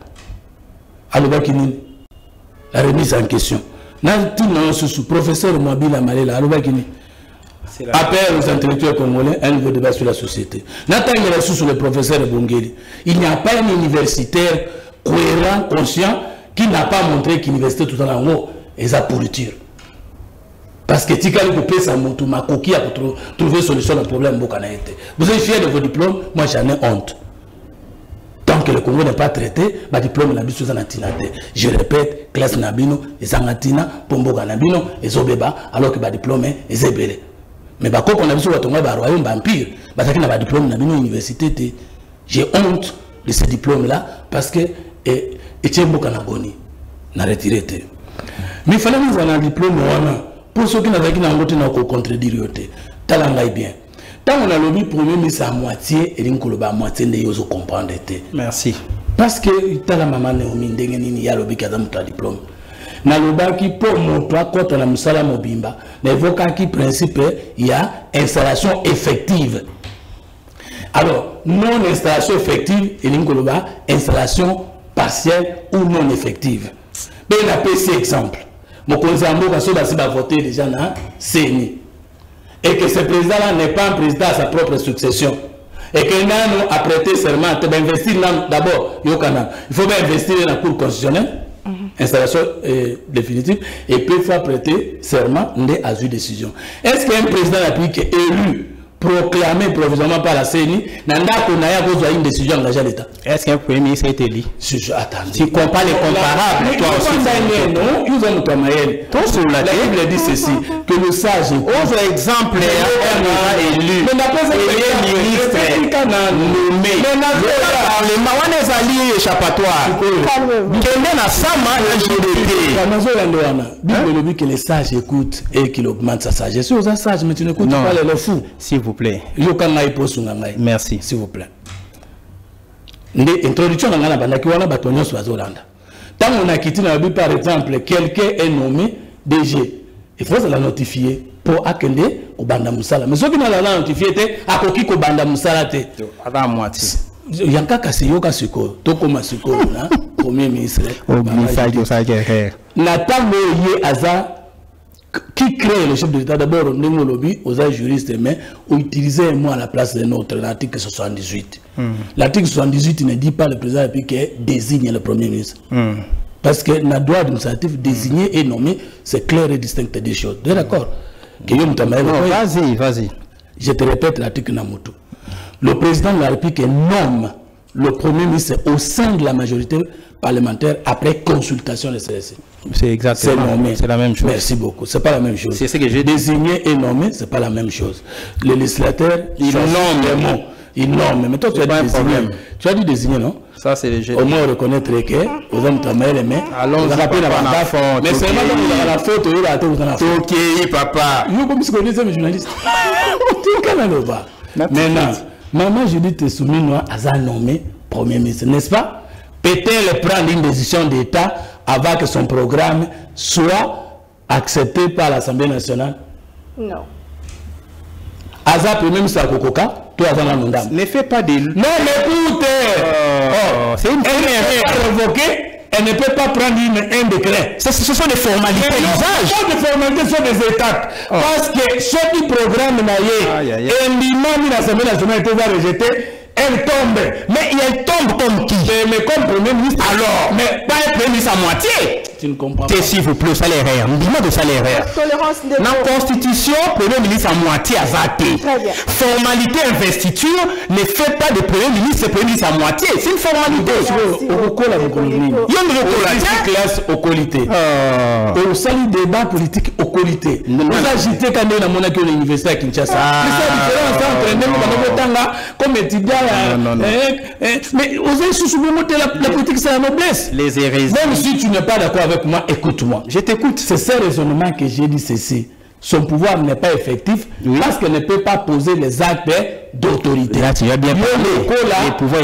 Alobakini, la remise en question. N'a tout le monde sous professeur Mabila Malela, Alobakini. Appel aux intellectuels congolais un nouveau débat sur la société. N'attendez pas sur le professeur Bongeli. Il n'y a pas un universitaire cohérent, conscient, qui n'a pas montré qu'il l'université tout en haut et sa pourriture. Parce que Tika Likopé, ça m'a coquille pour trouver solution au problème. Vous êtes fiers de vos diplômes, moi j'en ai honte. Tant que le Congo n'est pas traité, le diplôme n'a pas été. Je répète, classe Nabino, et Zangatina, Pomboga Nabino, et Zobeba, alors que le diplôme est zébélé. Mais quand on a vu sur le royaume empire, il y a un diplôme dans l'université. J'ai honte de ce diplôme-là parce que Etienne Bokanagoni n'a retiré. Mais il fallait nous avoir un diplôme pour ceux qui n'ont pas contredire. Talanga bien. Tant on a lobby premier, mais c'est à moitié, et à moitié de nous comprendre. Merci. Parce que la maman il y a lobby qui a un diplôme. Nalobaki pour montrer contre la musala mobimba n'évoque qui principe il y a installation effective. Alors non installation effective et l'ingoloba installation partielle ou non effective. Ben la PC exemple. Mon conseiller Mboka Soba va voter déjà dans CENI et que ce président là n'est pas un président à sa propre succession. Et que nous a prêté serment d'investir d'abord il faut bien investir dans la cour constitutionnelle. Installation définitive et peut faire prêter serment à une décision. Est-ce qu'un président de la République élu, proclamé provisoirement par la CENI, n'a pas une décision engagée à l'État? Est-ce qu'un premier ministre a été élu? Attendez. Tu compares les comparables. Toi aussi. Non, ils ont notamment la Bible dit ceci, que le sage autre exemple est élu. Mais premier ministre nommé. Le Parlement est allié échappatoire. Bible dit que les sages écoutent et qu'il augmente sa sagesse. Si vous êtes sage, mais tu n'écoutes pas les fous. S'il vous plaît. Merci. Merci. S'il vous plaît. Introduction dans la bande qui wana batonyo sur Zolanda. Tant on a quitté par exemple quelqu'un est nommé DG, il faut la notifier pour akende au banda musala. Mais ceux qui n'ont pas notifié à koki ko banda musala te. À moitié. Yanka kaseyoka siko, toko masiko na premier ministre. Nathan Moye Aza qui crée le chef de l'État d'abord au lobby aux juristes mais ont utilisé un mot à la place de notre l'article 78. L'article 78 ne dit pas le président de la République désigne le premier ministre. Parce que le droit administratif désigner et nommer c'est clair et distinct des choses. D'accord? Vas-y. Je te répète l'article Namoto. Le président de la République nomme le premier ministre au sein de la majorité parlementaire après consultation des CSC. C'est exactement. C'est la même chose. Merci beaucoup. C'est pas la même chose. C'est ce que j'ai désigné et nommé, c'est pas la même chose. Le législateur, il nomme les mots. Il nomme. Mais toi, tu as dit désigner. Tu as dit désigner, non? Ça, c'est le jeu. Au moins, reconnaître que aux hommes t'amènent les mains. Allons, on a rappelé la faute. Mais c'est pas comme vous avez la faute, vous avez la faute. Ok, papa. Nous, comme si vous connaissez mes journalistes. Maintenant, maman Judith Tessouminoa a nommé premier ministre, n'est-ce pas? Peut-elle prendre une décision d'État avant que son programme soit accepté par l'Assemblée nationale? Non. Aza premier ministre à Kokoka, toi Aza Nandam. Ne fais pas des... Non, mais écoutez, c'est une provoquée. Elle ne peut pas prendre un décret. Ce sont des formalités d'usage. Ce sont des formalités, ce sont des étapes. Parce que ce qui programme et l'imam de l'Assemblée nationale va rejeter, elle tombe. Mais elle tombe comme qui? Mais comme premier ministre. Alors, mais pas un premier ministre à moitié. Tu ne comprends pas. S'il vous plaît, salaire. Dis-moi de salaire. Dans la Constitution, premier ministre à moitié à Zate. Formalité investiture ne fait pas de premier ministre, premier ministre à moitié. C'est une formalité. Il y a une classe au qualité. Au salut débat politique au qualité. Nous agitons quand on a mon accueil à l'université à Kinshasa. C'est la différence comme étudiant. Mais osez sous-monter la politique, c'est la noblesse. Les hérésies. Même si tu n'es pas d'accord avec moi, écoute-moi. Je t'écoute. C'est ce raisonnement que j'ai dit ceci. Son pouvoir n'est pas effectif parce qu'elle ne peut pas poser les actes d'autorité. Là, tu as bien parlé. Les pouvoirs.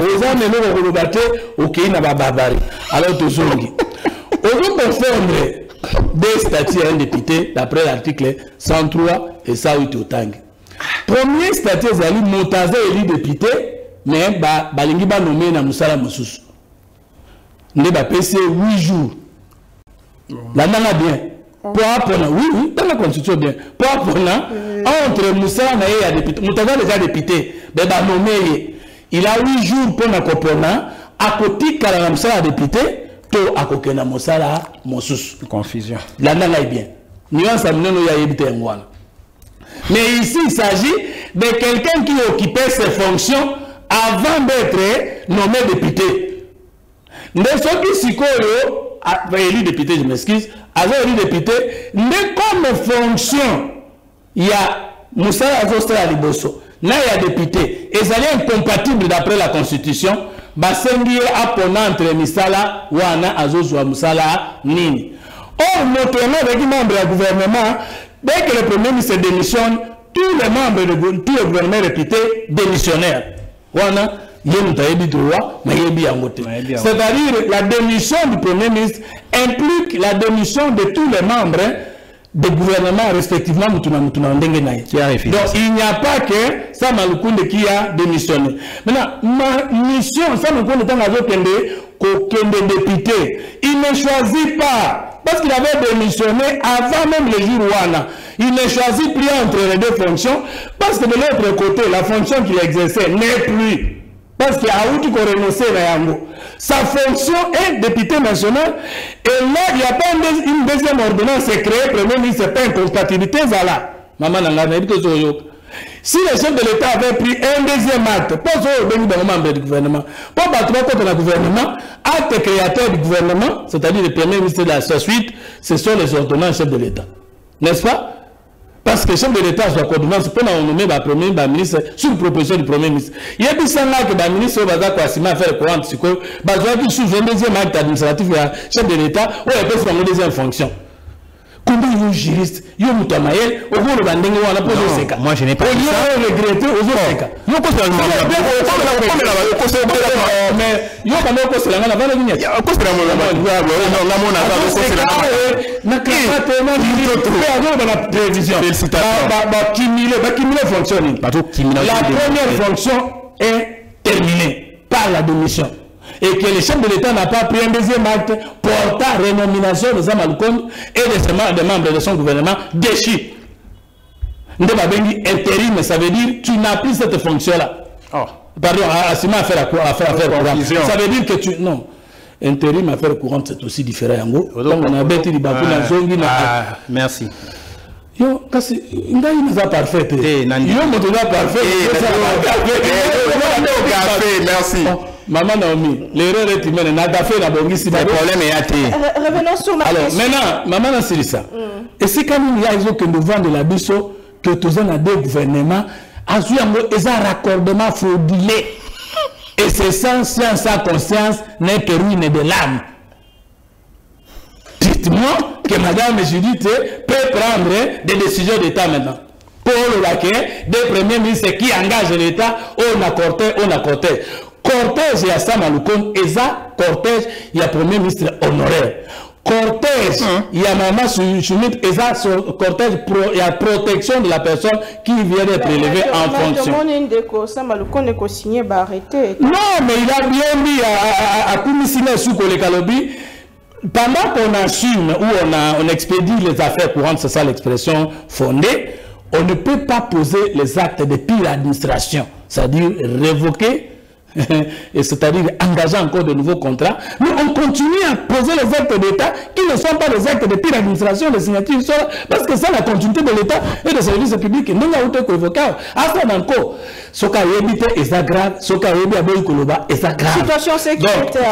Alors, toujours, on veut confondre deux statuts à un député d'après l'article 103 et 108 au Tang. Premier statut, c'est Montaza élu député, mais Balingi ba nommé na Moussala Moussous. Ne ba PC 8 jours. Là, on a bien. Pour apprendre, oui, dans la constitution bien. Pour apprendre, entre Moussa et député, Moutaga déjà député, mais bah nommé, il a 8 jours pour nous comprendre, à côté de la Moussa député, tout à côté de la Moussa Moussous. Confusion. Là, on a bien. Nuance à nous, il y a évité un mois. Mais ici, il s'agit de quelqu'un qui occupait ses fonctions avant d'être nommé député. Mais ceux qui s'y élu député, je m'excuse, avait élu député, mais comme fonction, il y a Moussa Azostra Liboso, là il y a député, et ça est incompatible d'après la Constitution, Basengi apprenant entre Misala, Wana, Azoswa, Moussala, Nini. Or, notamment avec les membres du gouvernement, dès que le Premier ministre démissionne, tous les membres de tous les gouvernements réputés démissionnaires. Wana, c'est-à-dire la démission du Premier ministre implique la démission de tous les membres des gouvernements respectivement. Donc il n'y a pas que Samaloukounde qui a démissionné. Maintenant, ma mission, Samaloukounde est député. Il ne choisit pas, parce qu'il avait démissionné avant même le jour où il ne choisit plus entre les deux fonctions, parce que de l'autre côté, la fonction qu'il exerçait n'est plus. Parce qu'il y a renoncé à Yango. Sa fonction est député national. Et là, il n'y a pas une deuxième ordonnance créée, Premier ministre, c'est pas incompatibilité. Voilà. Maman n'a pas dit. Si le chef de l'État avait pris un deuxième acte, pas au membre du gouvernement, pas battre contre le gouvernement, acte créateur du gouvernement, c'est-à-dire le Premier ministre de la suite, ce sont les ordonnances chef de l'État. N'est-ce pas? Parce que le chef de l'État soit coordonnance pour nommer le Premier ministre sur proposition du Premier ministre. Il y a des gens que le ministre va faire quoi, parce que il sous un deuxième acte administratif, le chef de l'État, ou il peut faire une deuxième fonction. Combien de juristes, il y a Moutamaël, au bout de la banding, on a posé au SECA. Moi, je n'ai pas dit ça. Regretté aux autres SECA. mais yo quand on cause la ngana bana ginya cause la ngana non la mona ça cause la ngana na cravate na video dans la télévision ba kimile fonctionne la première fonction est terminée par la démission et que le chef de l'État n'a pas pris un deuxième acte portant renomination de Zamalcon et des membres de son gouvernement déchus. Intérim, ça veut dire tu n'as plus cette fonction-là. Oh. Pardon, Assima affaire courante. Ça veut dire que tu... Non. Intérim, affaire courante, c'est aussi différent. Donc on a bêté du bateau dans zone. Merci. Yo, parce que il n'est pas parfait. Yo, mon parfait. Merci. Maman Naomi, l'erreur est humaine. N'a pas fait la bonne ici. Le problème est athée. Revenons sur ma question. Alors, maintenant, maman n'a pas ça. Et c'est quand même, il y a que nous vendons la biso, que tous les deux gouvernements, ensuite, ils ont un raccordement fraudulé. Et c'est sans science, sans conscience, n'est que ruine de l'âme. Dites-moi que madame Judith peut prendre des décisions d'État maintenant. Pour le laquais, des premiers ministres qui engagent l'État, on a cortège. Cortège, il y a ça, Maloukoum, et ça, cortège, il y a premier ministre honoraire. Cortège, il y a maman Choumit, et ça, cortège, il y a protection de la personne qui vient d'être élevée en fonction. Non, mais il a bien dit à Koumisine Souko le Kalobi, pendant qu'on assume ou on expédie les affaires courantes, c'est ça l'expression fondée, on ne peut pas poser les actes de pire administration, c'est-à-dire révoquer, et c'est-à-dire engager encore de nouveaux contrats, mais on continue à poser les actes d'État qui ne sont pas les actes de pire administration, les signatures, parce que c'est la continuité de l'État et des services publics. Nous avons été convoqués. Afin encore, ce qui a évité est grave, ce qui a évité est grave. Situation sécuritaire.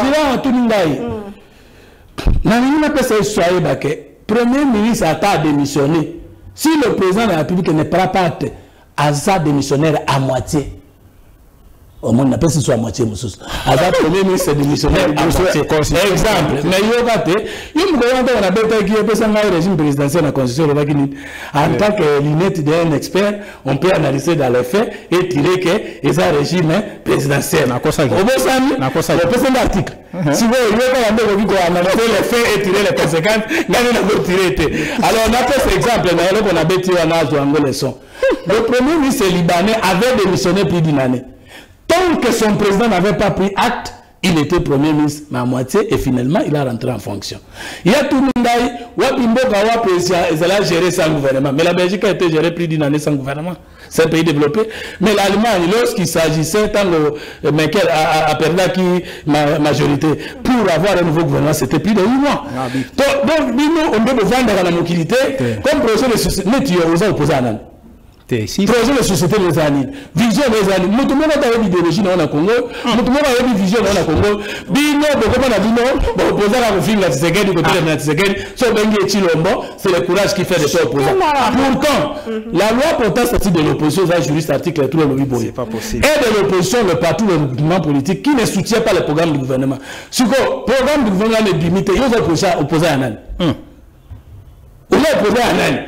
Donc, Premier ministre a démissionné. Si le président de la République n'est pas acte à sa démissionnaire à moitié, au monde n'a pas si soit à moitié, à premier ministre démissionnaire à moitié. Exemple, mais il y a un régime présidentiel dans la Constitution en tant que lunette d'un expert, on peut analyser dans les faits et tirer que c'est un régime présidentiel. Au besoin d'article. Si vous voulez analyser les faits et tirer les conséquences, alors on a fait cet exemple, on a bêti en âge de leçon. Le premier ministre libanais avait démissionné plus d'une année. Tant que son président n'avait pas pris acte, il était premier ministre à moitié et finalement il a rentré en fonction. Il y a tout le monde qui a géré sans gouvernement. Mais la Belgique a été gérée plus d'une année sans gouvernement. C'est un pays développé. Mais l'Allemagne, lorsqu'il s'agissait, tant que Merkel a perdu la majorité, pour avoir un nouveau gouvernement, c'était plus de 8 mois. Donc, on doit vendre la mobilité comme projet de société. Mais tu es opposé à Nan. Projet de société des années, vision des années. Nous tout le monde a une idéologie dans le Congo, nous tout le monde a une vision dans le Congo. Bino, comment on a dit non, opposé à la ville de Tshisekedi, du côté de Tshisekedi, sur Bengi et Chilombo, c'est le courage qui fait de ça opposant. Pourtant, la loi portant sortie de l'opposition, c'est un juriste article tout le lobby boy. C'est pas possible. Et de l'opposition, le parti de mouvement politique qui ne soutient pas le programme du gouvernement. Si le programme du gouvernement est limité, il y a opposé à Nan. On a opposé à Nan.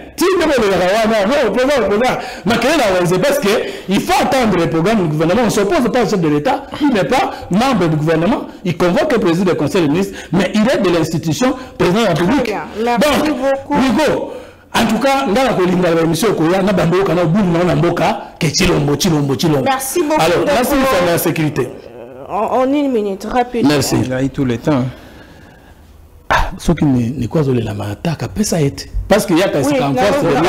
Parce qu'il faut attendre le programme du gouvernement. On ne s'oppose pas au chef de l'État. Il n'est pas membre du gouvernement. Il convoque le président du conseil des ministres, mais il est de l'institution président de la République. Merci beaucoup. Rigo, en tout cas, dans la commission, merci beaucoup. Alors, merci pour la sécurité. En une minute, rapide. Merci. Il a eu tout le temps. Ce qui n'est quoi la matraque, après ça a été. Parce qu'il y a quelqu'un en force de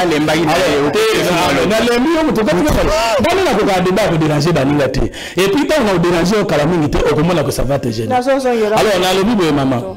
et puis quand on a dérangé au calamité, au comment ça va te gêner. Alors on a le but de maman.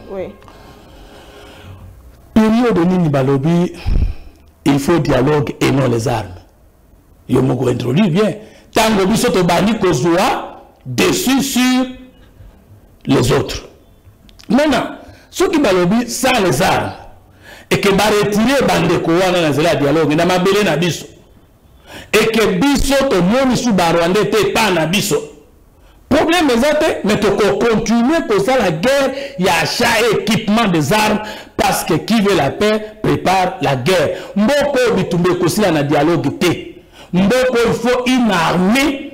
Période de Nini Balobi, il faut dialogue et non les armes. Il faut introduire bien. Tant que vous êtes banni Kozoa, dessus sur les autres. Maintenant, ceux qui balobi sans les armes et que va retirer bandeko wana na zela dialogue na mabele na biso et que biso to moni su barwande te pa na biso problème ezate mais to continuer pour ça la guerre il y a achat et équipement des armes parce que qui veut la paix prépare la guerre mboko bitumbe kosila na dialogue te mboko il faut une armée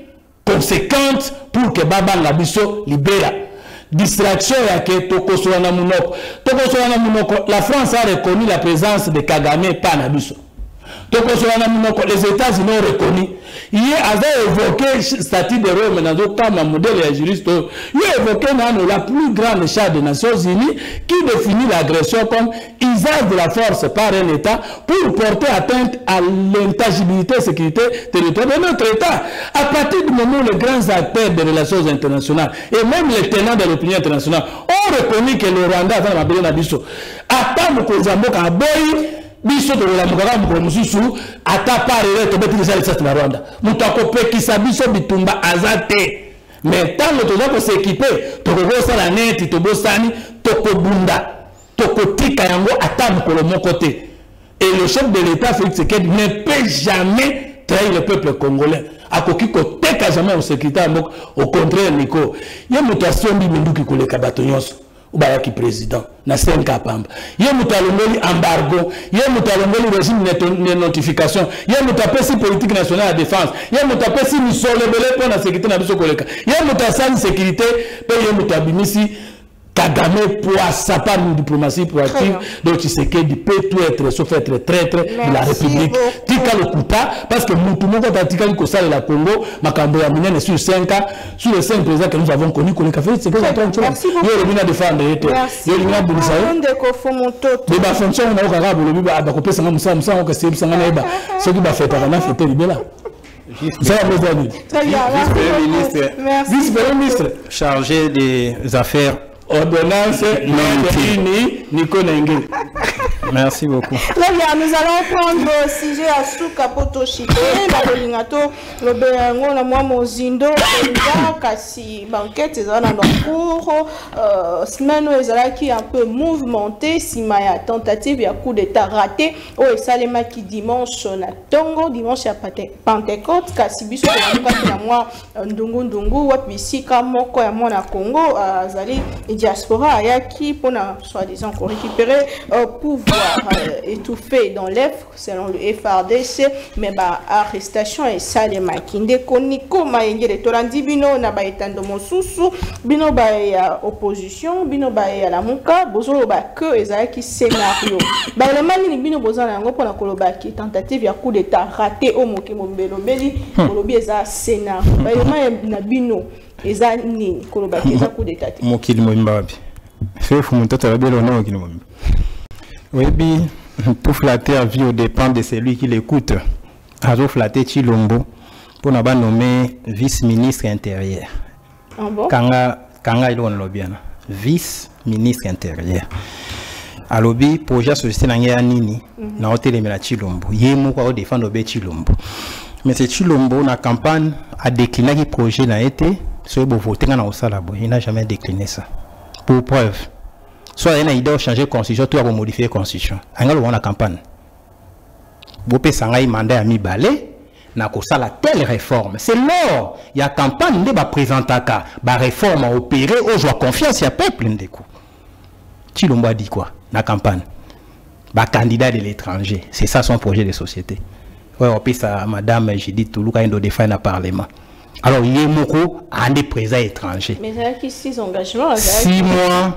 conséquente pour que Baba Ngabiso libère. Distraction à que Tokosoana Mounoko. Tokosoana Mounoko, la France a reconnu la présence de Kagame par Nabiso. Tokosoana Mounoko, les États-Unis ont reconnu. Il a évoqué le statut de Rome dans le cas modèle et juriste. Il a évoqué la plus grande charte des Nations Unies qui définit l'agression comme usage de la force par un État pour porter atteinte à l'intangibilité et sécurité territoriale de notre État. À partir du moment où les grands acteurs des relations internationales et même les tenants de l'opinion internationale ont reconnu que le Rwanda a fait la belle Nabiso, attend que Zamboka Boy. Biso de la mugara mususu atapare to beti za lisa na Rwanda mutako pekisa biso bitumba azate mais tant que toza ko s'équiper to ko sala net to bosani to ko bunda to ko tika yango atabu ko mon côté et le chef de l'État Félix Tshisekedi ne peut jamais trahir le peuple congolais akoki ko teka jamais au sécurité au contraire niko ye mutation bi minduki ko le kabato nyonso Ubayaki président, na 5 pamba. Yé moutalongoli embargo, yé moutalongoli régime de notification, yé moutapesi politique nationale de défense, yé moutapesi misolebele pour la sécurité na biso koleka, yé moutasani sécurité, yé moutabimisi Kagame pour sa part une diplomatie proactive, donc tu sais qu'il peut tout être, sauf être traître de la République. Tika le Kouta, parce que tout le monde a tika le Kosa de la Congo, Makambo Yaminen sur 5 ans, sur les 5 présidents que nous avons connus, qu'on a fait, c'est que nous avons fait. Il y a le mina de Fande, il y a le mina de Lissaï. Mais la fonction, on a eu arabe, le biba, à couper 50 Moussa, on a essayé de s'en aller. Ce qui va faire par un affaire, c'est là. Vice-Premier ministre chargé des affaires. Ordonnance Nico Nengue. Merci beaucoup. Très bien, nous allons prendre le sujet à Souka Potoshite, la Bolingato, le Béango, la Mozindo, Kasi Banquette, c'est un cours, semaine où ils qui un peu mouvementé, si ma tentative, il y a coup d'état raté, où il Salema qui dimanche na Tongo, dimanche à Pentecôte, Kasi Biso, la moi, Ndungu, Wapisi, Kamoko, à moi na Congo, Zali, diaspora, qui pour soi-disant récupérer pouvoir étouffé dans l'EF selon le FRDC, mais arrestation et salema kinde koniko maenge de torandi bino na ba etando mosusu bino ba opposition bino ba la muka bozo ba que ezaki scénario ba le mani bino bozo na ngo pona koloba ki tentative ya coup d'état raté au mokimo mbelo beli kolobi eza scénario ba le mani na bino eza ni koloba ki eza coup d'état mokili mwimba bi fait fumuntoto la belo no mokili mwimba. Oui, tout flatter à vie au dépend de celui qui l'écoute. Azo flatter Chilombo pour n'a pas nommer vice-ministre intérieur. Ah bon? Kanga il on bien. Vice-ministre intérieur. À lobby projet société n'anga nini na hôtel la Chilombo. Yemo quoi défendre be Chilombo. Mais c'est Chilombo na campagne a décliné le projet n'a été sur beau voter na osala bo. Il n'a jamais décliné ça. Pour preuve. Soit il y a une idée de changer la constitution, tout va modifier la constitution. Il y a une campagne. Si vous avez un mandat à mi-balé, il y a la telle réforme. C'est lors il y a une campagne qui va présenter la réforme à opérer, où je vois confiance, il y a peuple. Chilombo a dit quoi? La campagne. Le candidat de l'étranger. C'est ça son projet de société. Oui, on peut ça, madame, j'ai dit tout le monde défend le Parlement. Alors, il y a beaucoup de présents étrangers. Mais c'est qui 6 engagements? 6 mois,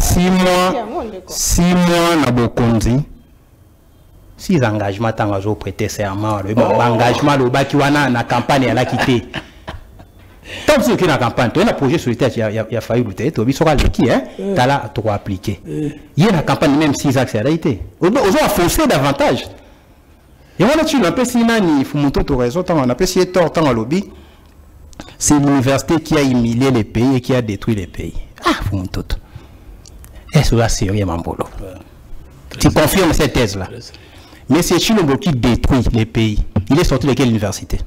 6 mois, na bokonzi. 6 engagements, tant que prêter serment. L'engagement, le baki wana na campagne, elle a quitté. Tant que c'est la campagne, tu as un projet sur le tête, il a fallu lutter. Tu as vu sur le qui, hein? Tu as là, tu as appliqué. Il y a la campagne, même 6 axes, elle a été. On a forcé davantage. Et on a tué un peu si il faut monter ton réseau, on a peu si tort, tant à lobby. C'est l'université qui a humilié les pays et qui a détruit les pays. Ah, vous me tout. Est-ce que c'est sérieux, Mambolo? Tu confirmes cette thèse-là? Mais c'est Chilombo qui détruit les pays. Il est sorti de quelle université?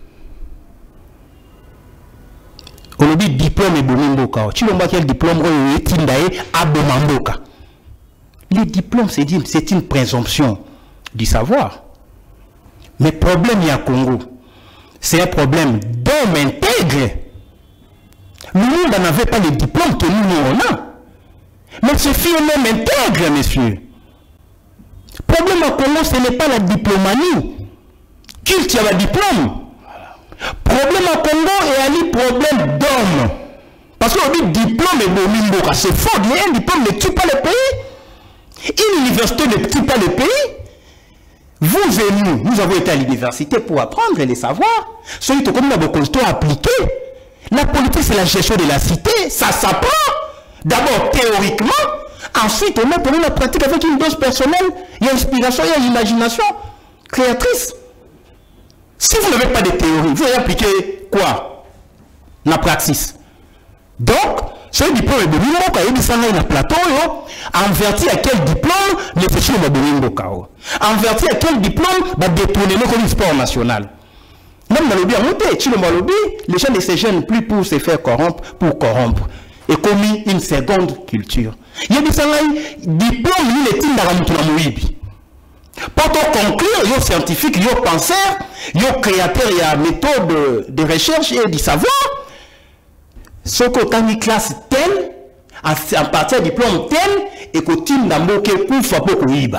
On dit diplôme et Bomimboka. Chilombo quel diplôme est à Bomamboka. Le diplôme, c'est une présomption du savoir. Mais problème, il y a Congo. C'est un problème d'homme intègre. Le monde n'avait pas le diplôme que nous on a. Mais ce fut un homme intègre, monsieur. Le problème au Congo, ce n'est pas la diplomanie. Qu'il y a le diplôme. Le Problème au Congo et un problème d'homme. Parce que le diplôme est bon, c'est faux. Un diplôme ne tue pas le pays. Une université ne tue pas le pays. Vous et nous avons été à l'université pour apprendre et les savoirs. Celui qui comme nous appliqué. La politique, c'est la gestion de la cité. Ça s'apprend. D'abord théoriquement. Ensuite, on met pour la pratique avec une dose personnelle. Il y a inspiration, il y a imagination créatrice. Si vous n'avez pas de théorie, vous allez appliquer quoi? La praxis. Donc, ce diplôme est bon, il y a un plateau, en vertu à quel diplôme les féchés vont bon, en vertu à quel diplôme va détourner le sport national. Même dans le lobby, les gens de ces jeunes plus pour se faire corrompre, pour corrompre. Et commis une seconde culture. Il y a des diplômes, il est dans la mouibi. Pour conclure, il y a scientifique, il y a penseur, il y a créateur, il y a méthode de recherche et de savoir. Ce qu'on a une classe telle, à partir du diplôme tel, et qu'on tient dans le pour faire beaucoup de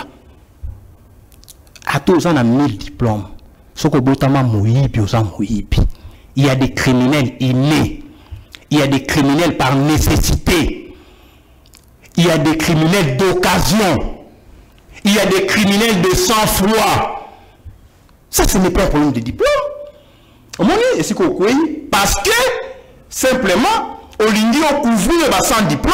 à tous on a 1000 diplômes. Ce qu'on a il y a des criminels innés. Il y a des criminels par nécessité. Il y a des criminels d'occasion. Il y a des criminels de sang-froid. Ça, ce n'est pas un problème de diplôme. Parce que, simplement, au ligne au couvrir sans diplôme,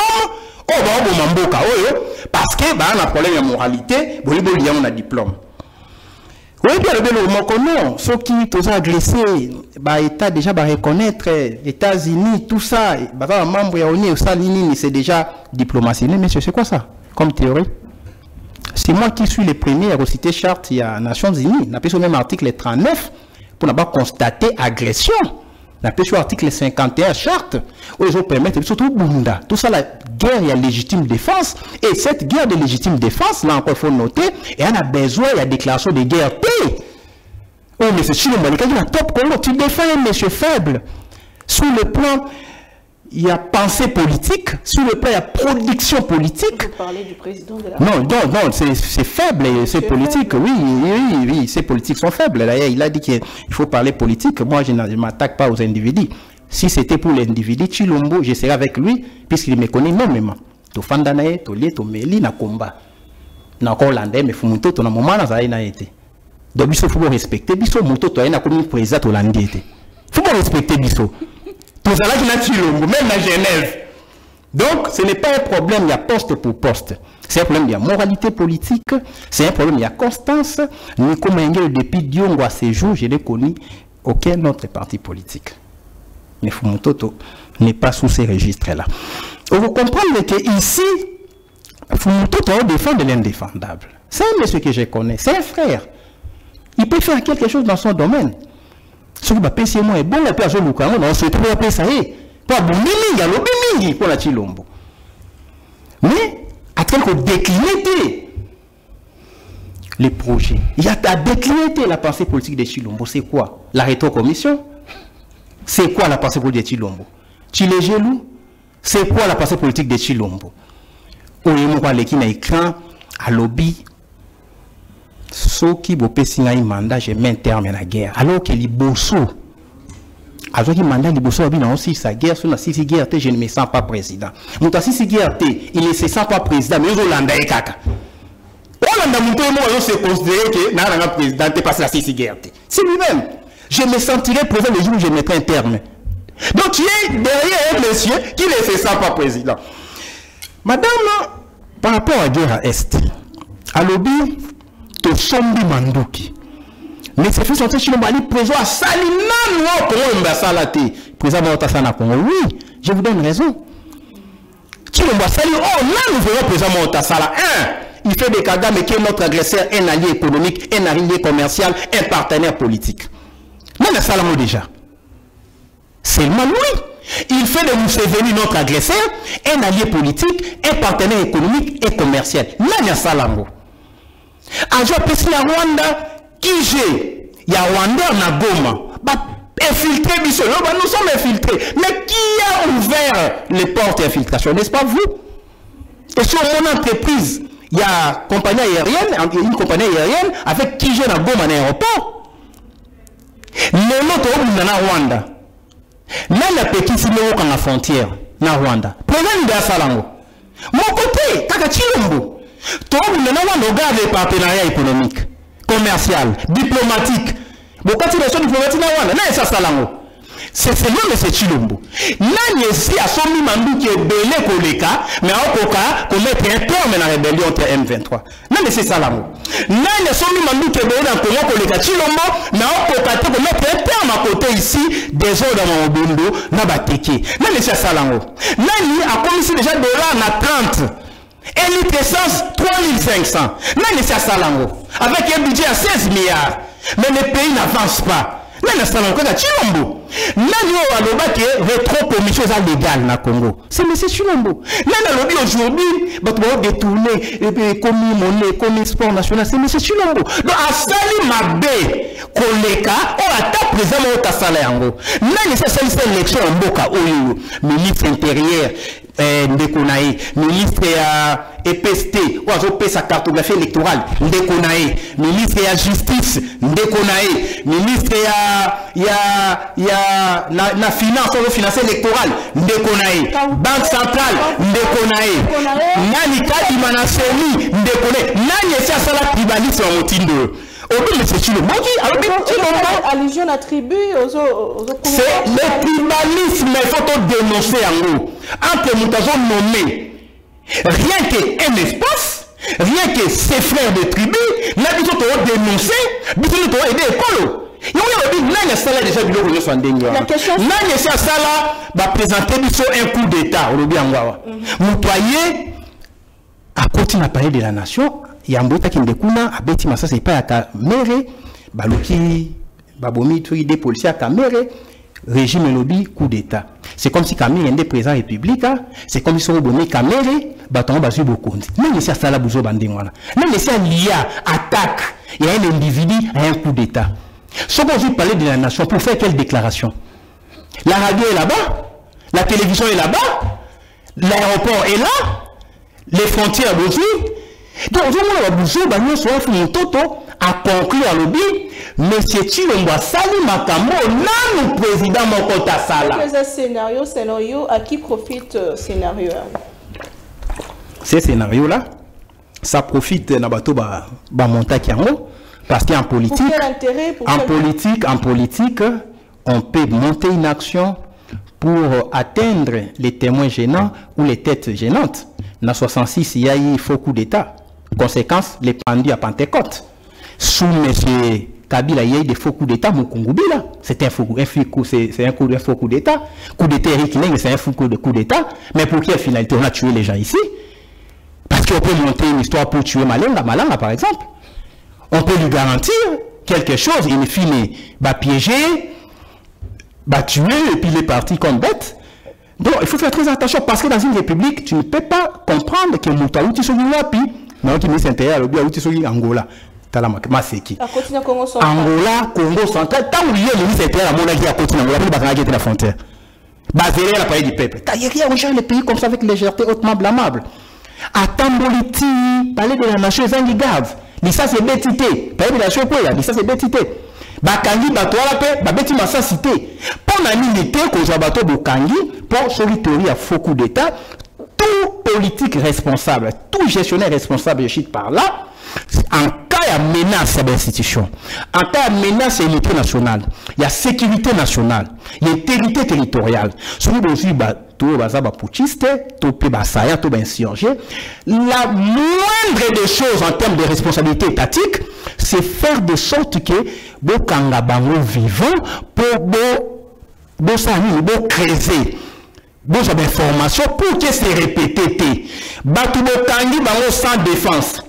parce que, on a un problème de moralité, on a un diplôme. Oui, bien, le ceux qui sont agressés, l'État déjà va reconnaître, les États-Unis, tout ça, membre c'est déjà diplomatie. Mais monsieur, c'est quoi ça comme théorie? C'est moi qui suis le premier à reciter charte il y a Nations Unies. On appelle au même article 39 pour n'avoir constaté agression. On appelle sur l'article 51 charte où ils permettent surtout Bunda. Tout ça, la guerre et la légitime défense. Et cette guerre de légitime défense, là encore, il faut noter, et on a besoin de la déclaration de guerre paix. Oh, mais c'est Chilombo, quand il a top Congo, tu défends un monsieur faible. Sur le plan, il y a pensée politique, sur le plan, il y a production politique. Vous parlez du président de la... Non, c'est faible, c'est politique. Oui, ces politiques sont faibles. D'ailleurs, il a dit qu'il faut parler politique. Moi, je ne m'attaque pas aux individus. Si c'était pour l'individu, Chilombo, je serais avec lui, puisqu'il me connaît énormément. To Fandanae, to Lié, to Meli, na combat. Na encore Hollandais, mais Fumuto, to na moment, na été. Donc, il faut respecter. Biso, Muto, to na comme président hollandais. Il faut respecter Biso. Tout ça là qui n'a Chilombo, même à Genève. Donc, ce n'est pas un problème, il y a poste pour poste. C'est un problème, il y a moralité politique, c'est un problème, il y a constance. Nous, comme depuis Diongo à ces jours, je n'ai connu aucun autre parti politique. Mais Fumutoto n'est pas sous ces registres-là. Vous comprenez qu'ici, Fumutoto défend de l'indéfendable. C'est un monsieur que je connais, c'est un frère. Il peut faire quelque chose dans son domaine. Ce qui va passer moi est bon, la personne nous connaît, on se trouve à payer ça. Pas bon, il y a l'obéi pour la Chilombo. Mais, à tel qu'on décline les projets, il y a à décliner la pensée politique de Chilombo. C'est quoi? La rétrocommission? C'est quoi la pensée politique de Chilombo? Chile Gelou? C'est quoi la pensée politique de Chilombo? Au moment où l'équipe a écran à lobby, ceux qui ont un mandat, je mets un terme à la guerre. Alors que les bosso, alors que le mandat de bosso a aussi sa guerre, sur la six guerre, je ne me sens pas président. Mais la six guerre, il ne se sent pas président, mais Hollande est caca. Hollande, se considérer que n'a président, parce la six guerre. C'est lui-même. Je me sentirais président le jour où je mettrai un terme. Donc, il y a derrière un monsieur qui ne se sent pas président. Madame, par rapport à la guerre à Est, à lobby, to sombi manduki. Mais c'est fait sortir chez le Mali, président à Salina, président Motasana Congo. Oui, je vous donne raison. Là, nous verrons président Motasala. Il fait des cadres, mais qui est notre agresseur, un allié économique, un allié commercial, un partenaire politique. Là, le Salamo déjà. Seulement lui. Il fait de Museveni notre agresseur, un allié politique, un partenaire économique et commercial. Là, il y a Salamo. Ajo pesi ya Rwanda Kije ya Rwanda na Goma infiltré biso nous sommes infiltrés, mais qui a ouvert les portes d'infiltration, n'est-ce pas vous? Et sur mon entreprise il y a une compagnie aérienne avec Kije na Goma na aéroport. lelo to na Rwanda nani apekisi loko na frontière na Rwanda problème de salango mon côté kaka chilombo to na Rwanda regarde les partenariats économiques commercial diplomatique bokati relation diplomatique na Rwanda na esa salango c'est le monsieur Chilombo nani esi asomi manduki ebele koleka mais akoka commettre un terme na rébellion entre M23 nani c'est salango nani asomi manduki ebele na Congo koleka Chilombo mais akoka te commettre un terme à côté ici des ordres dans Mobondo na bateke nani c'est salango nani a commis déjà dollar na 30 et litre essence 3500 nani c'est salango avec un budget à 16 milliards mais le pays n'avance pas. Nani salango ka Chilombo nani o aloba ke rétro commission légale na Congo c'est monsieur Chilombo nani alobi aujourd'hui bato ba détourner commis monnaie commis sport national c'est monsieur Chilombo donc asali mabe koleka o ata président o kasala yango nani c'est cette élection mboka oyo ministre intérieur Ndekonae, ministre ya EPST, ou azo sa cartographie électorale, Ndekonae, ministre ya justice, Ndekonae, ministre na finance, ou finance électorale, Ndekonae, banque centrale, Ndekonae, nani kati manasemi, Ndekonae, nani esi asala tribalisme en motindo. C'est le tribalisme, il faut dénoncer en haut. Entre nous avons nommé rien qu'un espace, rien que ses frères de tribu, nous avons dénoncé, nous avons aidé l'école. La question c'est ça là, va présenter un coup d'état au lobby Angawa. Moutoyer à continuer à parler de la nation. Yambota qui ndekuna abeti masa c'est pas à mere baluki babomi tout des policiers à mere régime lobby coup d'état c'est comme si Camille était président république c'est comme si son bonnet caméré baton basu bokondi même si ça la bouzo bandingwana même si il y a attaque il y a un individu à un coup d'état ce qu'on veut parler de la nation pour faire quelle déclaration la radio est là-bas la télévision est là-bas l'aéroport est là les frontières aussi. Donc, à conclure le but, M. Chilombo Sali Makambo, non le président Mokota Sala. Scénario, à qui profite scénario? Ces scénarios-là, ça profite de Nabato Bamontakiango, parce qu'en politique, en politique, on peut monter une action pour atteindre les témoins gênants ou les têtes gênantes. En 66, il y a eu faux coup d'État. Conséquence, les pendus à Pentecôte. Sous M. Kabila, il y a eu des faux coups d'État, Mukungubila. C'est un faux coup d'État. Coup d'État, Eric Neng, c'est un faux coup d'État. Mais pour quelle finalité on a tué les gens ici? Parce qu'on peut monter une histoire pour tuer Malanga par exemple. On peut lui garantir quelque chose, il finit, piéger, tuer, et puis il est parti comme bête. Donc, il faut faire très attention parce que dans une république, tu ne peux pas comprendre que Moutaouti soit wapi, mais qui s'intéresse à l'Outi soit Angola. Angola, Congo central, tant où il y a le ministre intérieur à mon avis à côté d'Angola, il va pas la frontière. Basé à l'appareil du peuple. Il y a les pays comme ça avec légèreté hautement blâmable. À Tamboliti, parler de la nation Zangigav, ça c'est bêtité. Parler de la nation ça c'est bêtité. Bakangi batoala pe babeti massa cité pour la milité que Jabato Bokangi pour celui théorie à faux coup d'état tout politique responsable tout gestionnaire responsable je cite par là en cas de menace à l'institution en cas de menace à l'unité nationale il y a sécurité nationale il y a intégrité territoriale celui aussi tout bazaba putiste tout pe basaya tout insurgé la moindre des choses en termes de responsabilité étatique c'est faire de sorte que Bokanga bango vivant pour creuser besoin d'informations pour que c'est répété Batu Bokangi bango sans défense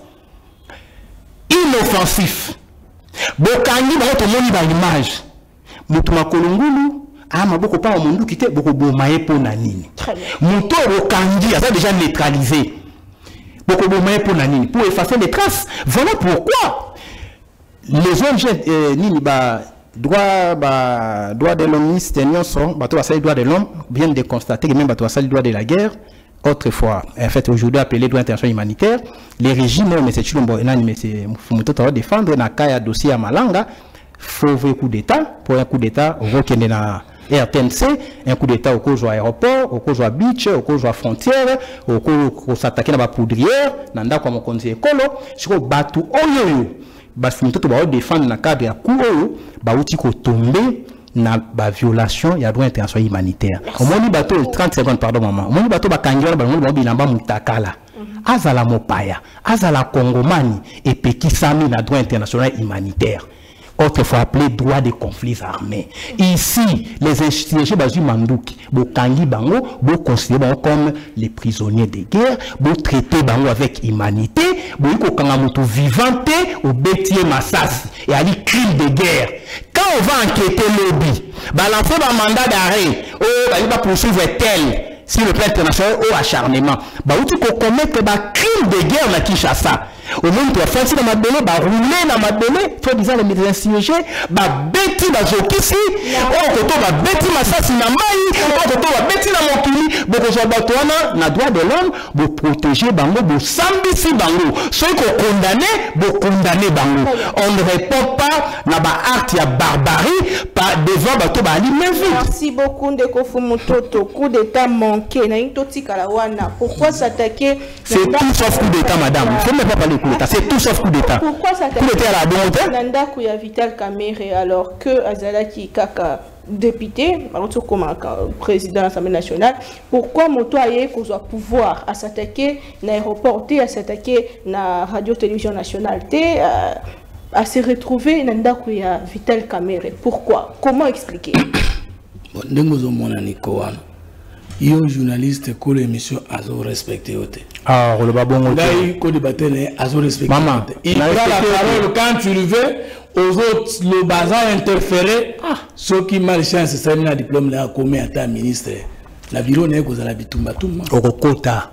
inoffensif Bokangi bango to moni ba image mutu makolongulu maboko pa mundu kité boko bomaye pona nini muto Bokangi a déjà neutralisé boko bomaye pona nini pour effacer les traces voilà pourquoi les ONG droit de l'homme droit de l'homme viennent de constater que même le droit de la guerre autrefois en fait aujourd'hui appelé droit international humanitaire les régimes mais c'est Chilombo M. Fumuto défendre na kaya dossier à Malanga fauve coup d'état pour un coup d'état rokende na RTNC, un coup d'état au cause de l'aéroport, au cause de la beach, au cause de la frontière, au cause de s'attaquer dans la poudrière, nanda comme on conseille écolo, sur le bateau oyo, parce que nous devons défendre dans le cadre de la cour oyo, bah outil ko tomber na ba violation ya droit international humanitaire. Au moins le bateau 30 secondes pardon maman. Au moins le bateau ba kangola ba mo bilamba mutakala. Azala mopaya, azala congomani et pekisami na droit international humanitaire. Autrefois appelé droit des conflits armés. Ici, les institutions basu mandouki, bo kangi bango, bo considérer bango comme les prisonniers de guerre, bo traiter bango avec humanité, bo yiko kangamutu vivante au bétier massas et à crime de guerre. Quand on va enquêter lobby, balancer un mandat d'arrêt, oh, bah il va poursuivre tel sur le plan international au acharnement. Bah où tu peux commettre des crimes de guerre na Kinshasa. Au monde de la France, dans ma donné, bah rouler dans ma donné, faut disant les médecins insurgés, bah bêtis dans Jokisi, oh koto bah bêtis massassi na mai, oh koto bah bêtis na mokili, beaucoup de batoana na droit de l'homme, pour protéger bango, pour sambisi bango. Ceux qui ont condamné, pour condamner bango. On ne répond pas na ba acte ya barbarie, pas devant bateau bah ali même vite. Merci beaucoup Ndeko Fumutoto, coup d'état manqué, na intoti kalawana. Pourquoi s'attaquer? C'est tout sauf coup d'état, madame. Il ne faut même pas parler coup d'état. C'est tout sauf coup d'état. Pourquoi s'attaquer? Coup d'état à la bonne. Nanda Kouya Vital Kamere, alors que Azalaki Kaka député, comme président de l'Assemblée nationale, pourquoi Moto Aye qu'on pouvoir à s'attaquer à l'aéroport, à s'attaquer à la radio-télévision nationale, à se retrouver Nanda Kouya Vital Kamere? Pourquoi? Comment expliquer? Bon, il y a un journaliste qui a l'émission à respecter. Ah, le babon. Là, il y a débatté à respecter. Maman, il prend la parole quand tu le veux, aux autres, le bazar interféré. Ceux qui marchent, c'est ça, un diplôme là, comme un ministre. La bureau n'est qu'aux alabitumba tout. Okota.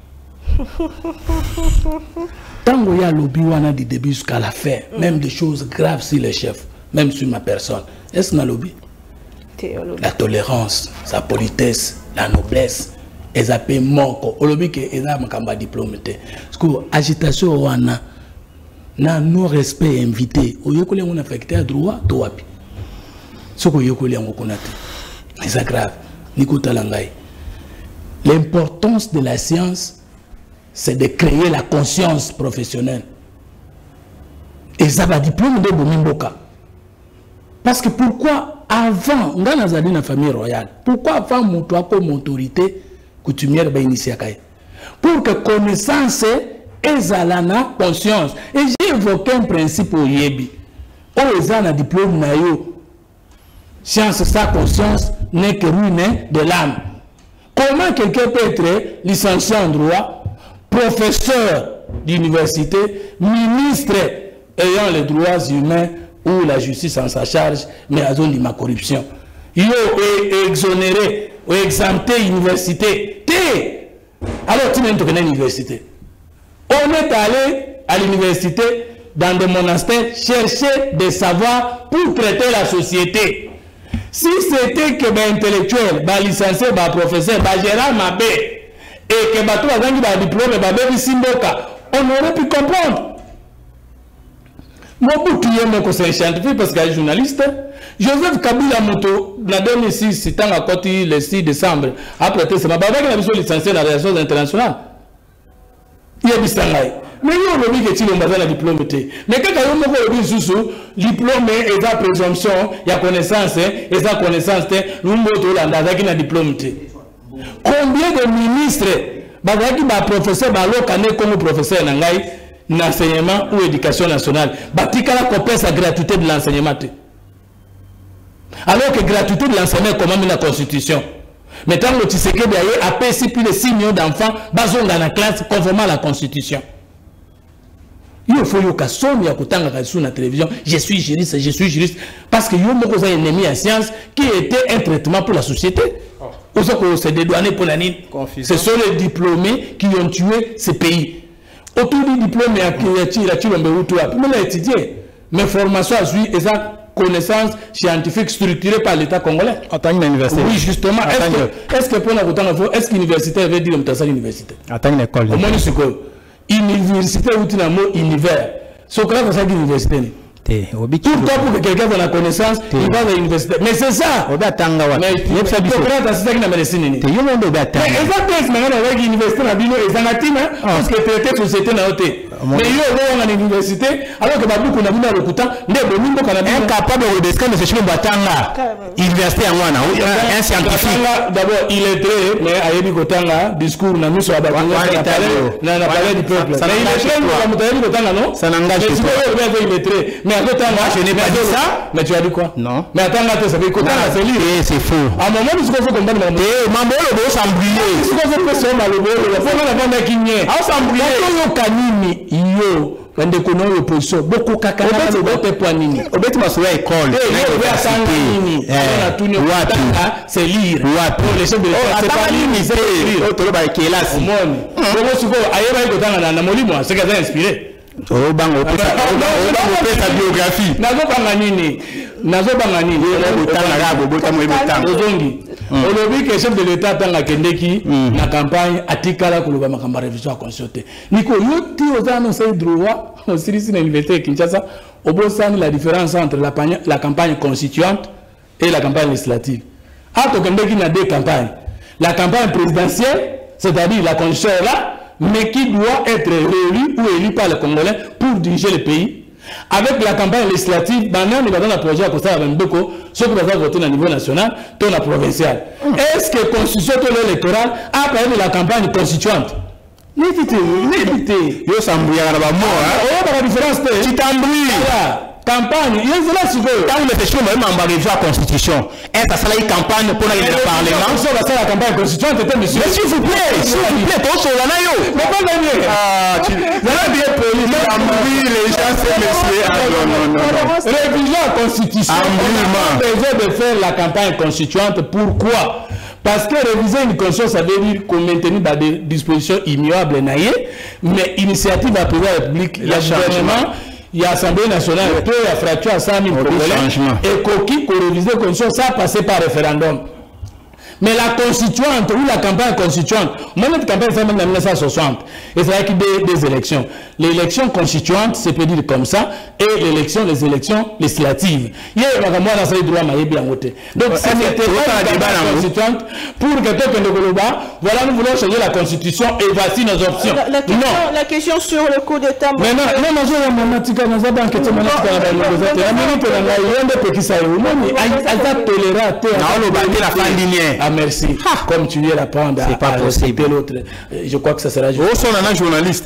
Tant qu'il y a lobby, on a du début jusqu'à la fin, même des choses graves sur les chefs, même sur ma personne. Est-ce qu'on a lobby? La tolérance, sa politesse, la noblesse, ils appellent manque. Au lobby que ils ont un diplôme. Parce que l'agitation wana na non respect invité. Au lieu que les gens affectés à droit, tout api. Ce que les gens ont connaît, c'est grave. Nikota Langai. L'importance de la science, c'est de créer la conscience professionnelle. Et ça va diplôme de Bomimboka. Parce que pourquoi avant, on a une famille royale, pourquoi avant mon toit comme autorité coutumière va initier pour que connaissance et zalana conscience. Et j'ai évoqué un principe au Yebi. Aux un diplôme na yo, science sa conscience n'est que ruine de l'âme. Comment quelqu'un peut être licencié en droit, professeur d'université, ministre ayant les droits humains ou la justice en sa charge, mais à zone de ma corruption. Yo est exonéré ou exempté l'université. Alors tu n'es pas à l'université. On est allé à l'université dans des monastères chercher des savoirs pour traiter la société. Si c'était que ben intellectuel, ben licencié, ben professeur, ben gérant Mabé, et que ben tout le monde a un diplôme, ben baby Simboka, on aurait pu comprendre. Moi, pour qui est c'est un scientifique parce qu'il est journaliste. Joseph Kabila Moto, la 2006, c'était à côté le 6 décembre, après tout, c'est ma bague qui a besoin de licencier dans les relations internationales. Il y a des sangaïs. Mais il y a un lobby qui est un diplôme. Mais quand il y a un lobby sous diplôme et la présomption, il y a connaissance, et sa connaissance, nous avons un diplôme. Combien de ministres, qui professeur, comme professeur, l'enseignement ou l'éducation nationale, batika la compense la gratuité de l'enseignement. Alors que gratuité de l'enseignement est comme la constitution. Maintenant, le Tshisekedi a payé plus de 6 millions d'enfants basés dans la classe conformément à la constitution. Il faut que somme ya kutanga sur la télévision, je suis juriste parce que yo moko un ennemi en science qui était un traitement pour la société. C'est dédouané pour la nid. Ce sont les diplômés qui ont tué ce pays. Autour du diplôme, il y a étudié. Mais formation a suivi et sa connaissance scientifique structurée par l'État congolais. En tant qu'université. Oui, justement. Est-ce que pour la est-ce que l'université veut dire que c'est l'université? En tant qu'école. Au moins, c'est quoi? Université ou tu as un mot univers. C'est quoi ça l'université? Pourquoi pour que quelqu'un ait la connaissance, il va à l'université. Mais c'est ça. Mais Hippocrate a cité que la médecine. Mais exactement, avec l'université, parce que traité société n'a pas. Mais il y a une université, alors que Babou n'a pas le temps, incapable de redescendre, mais c'est chez Batanga. Université en Wana, un scientifique. D'abord, il est très, mais à Yebi Kotanga, discours, n'a mis sur la Batanga, n'a parlé du peuple. Ça n'engage pas. Mais à côté, je n'ai pas dit ça. Mais tu as dit quoi? Non. Mais attends, ça fait Kotanga, c'est lui. C'est faux. À un moment, nous sommes comme ça. Mambo, le beau s'embrouiller. Nous sommes comme ça, le beau. Il faut qu'on a pas d'Akinye. Ah, s'embrouiller. Yo, quand on connaît l'opposition, beaucoup caca, on va te poigner. On va te passer à l'école. C'est lire. Les chefs de l'État, c'est pas lire, c'est lire. Oh, tu vas qui est là. Comment souvent, ailleurs, il y a un molly, moi, c'est qu'elle a inspiré. Oh, bang, on peut sa biographie. Nazo Banganini. Nazo Banganini. Aujourd'hui, que le chef de l'État dans la Kendeki, la campagne, Atikala, Koulouba, Makamba, révision à consulter. Nico, yoti aux annonces de droit, au service de l'université Kinshasa, au bon sens, la différence entre la campagne constituante et la campagne législative. À Kendeki, il y a deux campagnes. La campagne présidentielle, c'est-à-dire la constitution est là, mais qui doit être réélu ou élu par les Congolais pour diriger le pays. Avec la campagne législative, maintenant, nous avons un projet à Costa Bembeko, ce que nous avons voté au niveau national, tout la provincial. Est-ce que la constitution électorale a parlé de la campagne constituante? N'évitez. Yo s'embrouille à la mort. Oh, par la différence, tu t'embrouilles. Campagne, il y a là sur eux. Quand vous mettez sur même en révision à la constitution, est-ce que ça a une campagne pour aller au Parlement? La campagne constituante était monsieur. Mais s'il vous plaît, pour sur la naïo. Mais pas gagner. Ah, tu as bien poli. Les gens, c'est monsieur. Non. Révision à la constitution. On a besoin de faire la campagne constituante. Pourquoi? Parce que réviser une constitution, ça veut dire qu'on maintient des dispositions immuables, mais initiative à pouvoir la République, il y a gouvernement. Il y a l'Assemblée nationale, il y a fracture à 100 000 Congolais, et qui pour réviser la constitution, ça a passé par référendum. Mais la constituante ou la campagne constituante, moi, notre campagne, c'est même en 1960. Et c'est avec des élections. L'élection constituante, c'est peut dire comme ça, et les élections législatives. Il y a un droit dans ce droit, mais il y a bien voté. Donc, c'était pas la campagne constituante pour que tout le monde, voilà, nous voulons changer la constitution et voici nos options. La question sur le coup d'État. Mais non, merci. Comme tu viens d'apprendre à respecter l'autre, je crois que ça sera juste. Où sont les journalistes?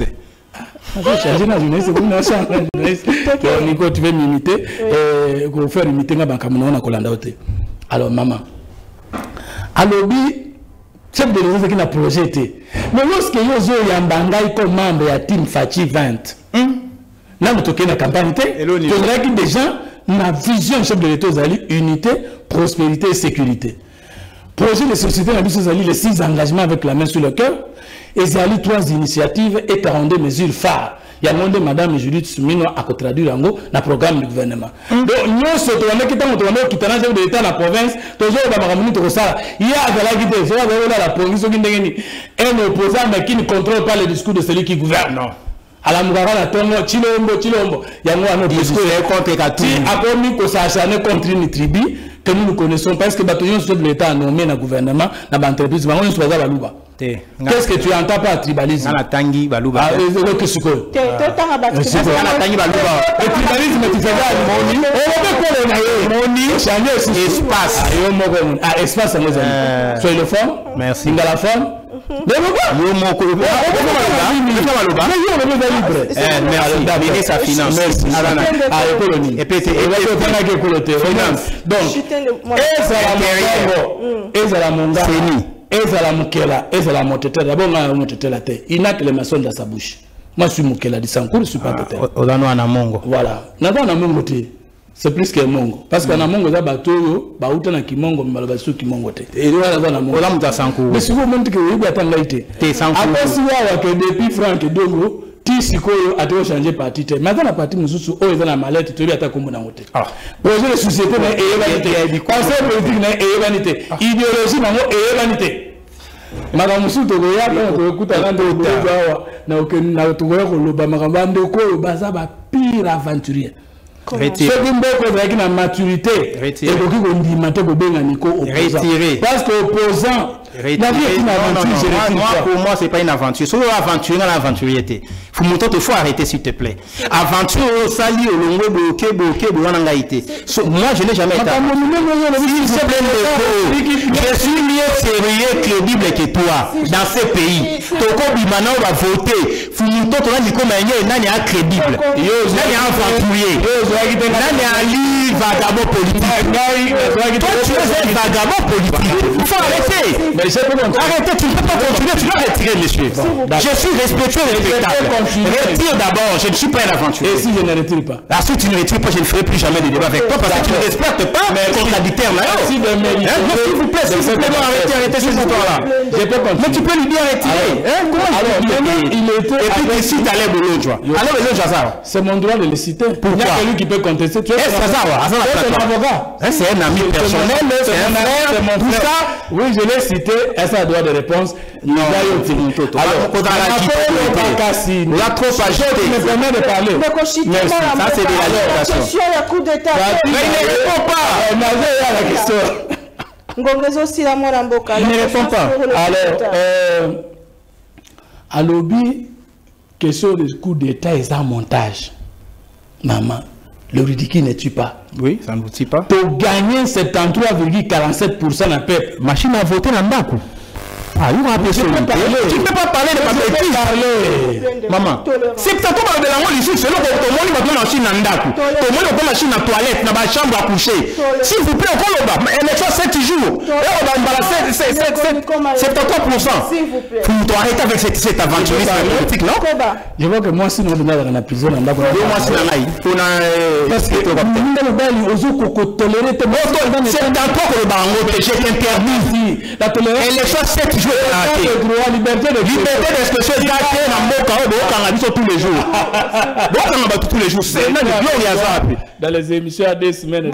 Nico, tu veux m'imiter? Pour faire imiter ma banque, alors, maman. Alors, chef de l'État qui n'a projeté. Mais lorsque Yozo Yambangai comme membre de Team Fachi 20, là, nous toquons la campagne, tu dirais que des gens, la vision chef de l'État, unité, prospérité et sécurité. Projet de société, les 6 engagements avec la main sur le cœur, et Zali 3 initiatives et 42 mesures phares. Il y a demandé Madame Judith Soumino à traduire en gros le programme du gouvernement. Donc, nous sommes qui chef de l'État dans la province, toujours dans la minute il y a la province un opposant mais qui ne contrôle pas le discours de celui qui gouverne. Non. À la Mougara, la Tongo, Chilombo, il y a un discours contre Kati. Après, nous sommes acharnés contre une tribu que nous connaissons parce que bataillon chef de l'État a nommé dans le gouvernement, dans l'entreprise. Qu'est-ce que tu entends par tribalisme? Le tribalisme, tu fais espace. Espace, soyez le fort. Merci. Dans la forme. Il n'a que les maçons dans sa bouche. Moi, je suis Moukela de Sankour, je ne suis pas peut-être. Voilà. C'est plus que Mongo. Parce qu'en Mongo, il y a des bateaux, il y a des Mongo, mais il y a des Mongo. Et il y a des Mongo. Mais si vous montrez que vous avez attendu l'été. Après, si vous avez depuis Franck et Dongo, si vous avez changé de parti, maintenant la partie nous sommes dans la mallette, tu as attaqué comme on a projet de société, il y a conseil politique, il y a idéologie, il y a vanité. Madame Moussou Togoya, quand on écoute un peu de pire aventurier. Retiré. Ce qui me avec la maturité. Retiré. Et Retiré. Parce que opposant. Pour moi, c'est pas une aventure. C'est une aventure, une aventurier. Faut arrêter, s'il te plaît. Aventure, sali, bloqué, moi, je n'ai jamais été. Je suis mieux sérieux que le Bible que toi, dans ce pays. Toko Bimana va voter. Fumuto, tu vas dire comment il y a crédible. Il y a aventurier. Il y a un livre vagabond politique. Toi, tu es un vagabond politique. Il faut arrêter. Arrêtez, tu ne peux pas continuer, tu dois retirer, monsieur. Je suis respectueux et respectable. Retire d'abord, je ne suis pas un aventurier. Et si je ne retire pas? Si tu ne retires pas, je ne ferai plus jamais de débat avec toi parce que tu ne respectes pas mes contradicteurs là. S'il vous plaît, arrêtez ce bouton-là. Mais tu peux lui dire retirer. Et puis tu cites Alain Boulot, tu vois. Alain Boulot, c'est mon droit de le citer. Pourquoi? Il y a quelqu'un qui peut contester. C'est un avocat. C'est un ami personnel, c'est un frère, c'est mon frère. Oui, je l'ai cité. Est-ce un droit de réponse? Non. Alors, on a trop agité. Me permet de parler. Merci. Ça, c'est de l'agitation. Mais il ne répond pas. On avait la question. Il ne répond pas. Alors, à lobby, question de coup d'État et un montage. Maman, le ridicule ne tue pas. Oui, ça ne vous tue pas. Pour gagner 73,47% d'un peuple. Machine à voter dans le coup. Ah, il va tu ne peux pas parler de patriotisme. Maman, c'est peut-être comme de la moelle ici, c'est là que tout le monde va donner la machine à ndaku. Tout le monde va donner la machine à toilette, dans la chambre à coucher. S'il vous plaît, on va élection 7 jours. Et on va emballer 73%. Faut arrêter avec cette aventurisme politique, non? Je vois que moi, si nous sommes dans la prison, on va parce que nous avons toléré. C'est dans toi que le baron j'ai interdit. La tolérance. Élection 7 jours. Liberté d'expression est gâtée tous les jours. Tous les jours. C'est dans les émissions à 2 semaines.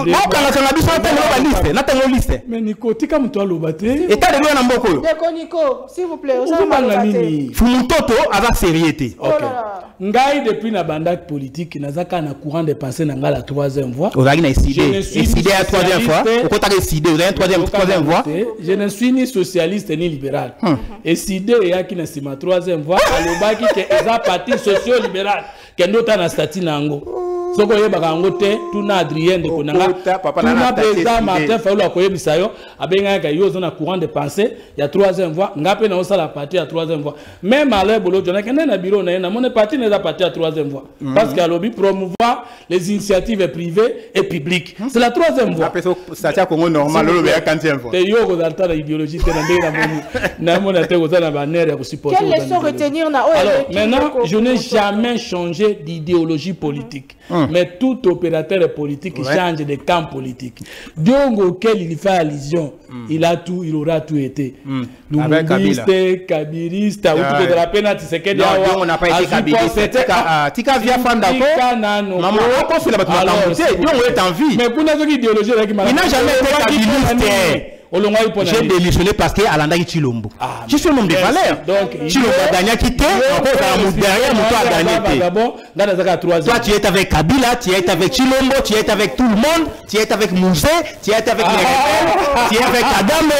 Mais Nico, tu as toi l'obate. Et t'as des lois dans Nico, s'il vous plaît. Fumutoto avec sérieuxté. Ngai depuis na bandak politique, nazaka na courant de pensée na la troisième voie. Vous avez décidé à troisième fois. Pourquoi tu as décidé? Vous avez troisième voie. Je ne suis ni socialiste ni libéral. Et Sidé et qui n'est ma troisième voie, alobaki que eza parti socio-libéral, que d'autres na stati nango. Soko ye bakangote tuna Adrien de konanga. Tuna président Martin Fayulu akoye bisayo, abenga ka yo zona courant de pensée, il y a troisième voie, ngape na osa la partie à troisième voie. Même à l'ebolo jona kende na bureau na mon parti n'est pas parti à troisième voie. Parce qu'à lobby promouvoir les initiatives privées et publiques. C'est la troisième voie. Après ça tient Congo normal le ya 40e voie. Te yo ko dalta na idéologie te na ndenge na moni. Na mona te ko za na banner ya ko supporter. Quelle leçon retenir na alors maintenant, je n'ai jamais changé d'idéologie politique. Mais tout opérateur politique change de camp politique. Donc auquel il fait allusion, il a tout, il aura tout été. Lumumiste, kabiriste, ou tout de la peine à Tshisekedi. Non, on n'a pas été kabiriste. Tika via fan d'accord. Maman, on fait la bataille. On est en vie. Mais pour notre idéologie, il n'a jamais été kabiriste. J'ai démissionné parce que Alanda est Chilombo. Je suis un homme de valeur. Chilombo a gagné quitté, derrière moi a gagné. Toi tu es avec Kabila, tu es avec Chilombo, tu es avec tout le monde, tu es avec Mouzé, tu es avec les rebelles, tu es avec Adame.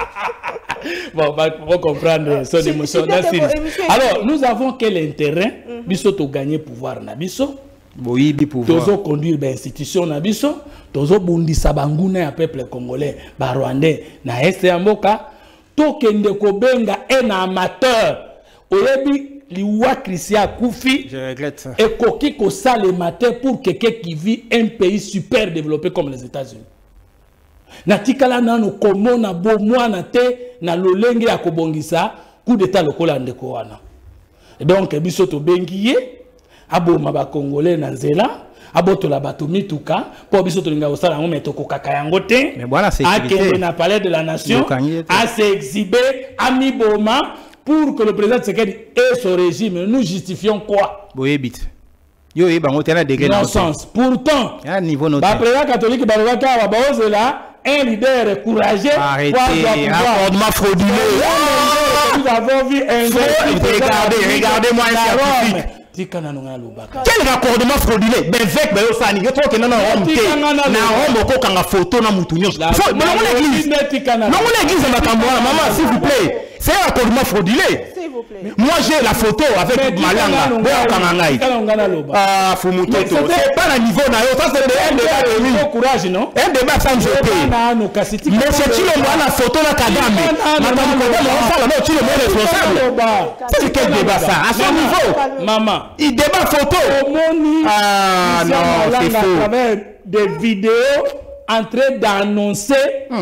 Bon, on va comprendre son émotion. Alors, nous avons quel intérêt Bisso de gagner pouvoir na Bisso? Oui, pouvoir. Tozo conduire l'institution na biso, tozo bundisa banguna ya peuple congolais, ba rwandais na este ya mboka, to kende ko benga un amateur. Oyebi liwa Christian Koufi. Je regrette ça. Et koki ko sale amateur pour quelqu'un qui vit un pays super développé comme les États-Unis. Na tikala nanu komona bo mwana te na lolenge ya kobongisa coup d'état lokola ndeko wana. Et donc biso to bengiye abo maba congolais na nzela abo to la bato mituka po biso to linga osala ngo metoko kaka yango te mais voilà sécurité na palais de la nation à s'exhiber à miboma pour que le président Tshisekedi et son régime nous justifions quoi boyebit yo yeba ngo tena degré non sens pourtant à niveau noté ba président catholique ba ba ba ozela un leader courageux accordement frauduleux nous avons vu un regardez-moi un scientifique Quel raccordement frauduleux? Ben vec ben osani. Yo troque na Rome te. Na Rome ko kanga photo na mutu nyos. Faut non l'église. Non l'église makambo maman s'il vous plaît. C'est un raccordement frauduleux. S'il vous plaît. Moi j'ai la photo avec Malanga. Ah Fumutoto. C'est pas le niveau na yo. Ça c'est un débat de lui. Courage non? Un débat sans jeter. Mais c'est tu le vois la photo na Kagame. Madame Kagame on sala non tu le mets responsable. C'est quel débat ça? À son niveau. Maman. Il débat photo. Ah non, c'est faux. À travers des vidéos en train d'annoncer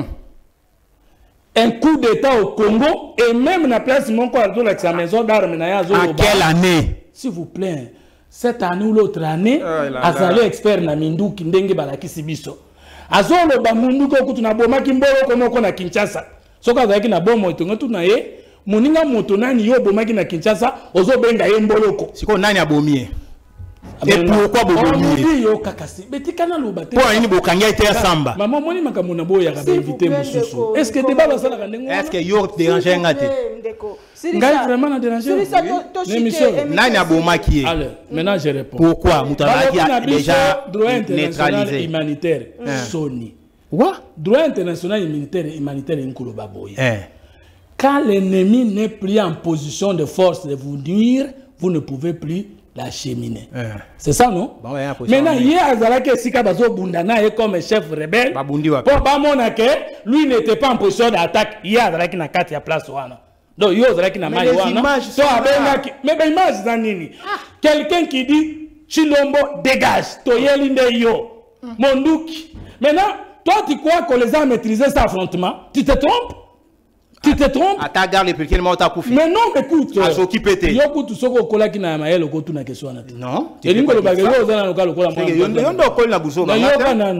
un coup d'état au Congo et même na place mon quoi dans la maison d'armes na yazo. En quelle année? S'il vous plaît, cette année ou l'autre année, azali expert na Minduki ndenge balakisi biso. Azolo ba Minduki okutu na boma kimbolo komoko na Kinshasa. Soka azaki na bomo etongo tu na ye. Moninga moto nani yo bomaki na Kinshasa ozo benga ye mboloko siko nani abomie et pourquoi bomie yo kakasi betikana lobate pour ini bokanga ete ya samba maman moni makamona boya ka inviter mususu est-ce que débat basala ka ndengo est-ce que yo déranger ngate ngai vraiment na déranger nani abomaki alors maintenant je réponds pourquoi mutalaki a déjà neutralisé humanitaire Sony quoi droit international humanitaire nkolo baboya quand l'ennemi n'est plus en position de force de vous nuire, vous ne pouvez plus l'acheminer. C'est ça, non? Bon, maintenant, il y a Azalake Sika Bazo Bundana comme chef rebelle. Pour Bamonake, lui n'était pas en position d'attaque. Il y a Azalake na kati ya place wana. Donc, il y a Azalake na mai wana. Mais les images, Zanini. Quelqu'un qui dit Chilombo, dégage. Toyelinde yo. Monduki. Maintenant, toi, tu crois qu'on les a maîtrisé cet affrontement? Tu te trompes? Tu te trompes? Ata garde les quel moment t'as koufi. Mais non, écoute. A s'occuper te. Yo kutu soko kola ki na mael ko tu na question na. Non. Et lingo lo bagelo ozana no kala kola. Yondo kola na buso na.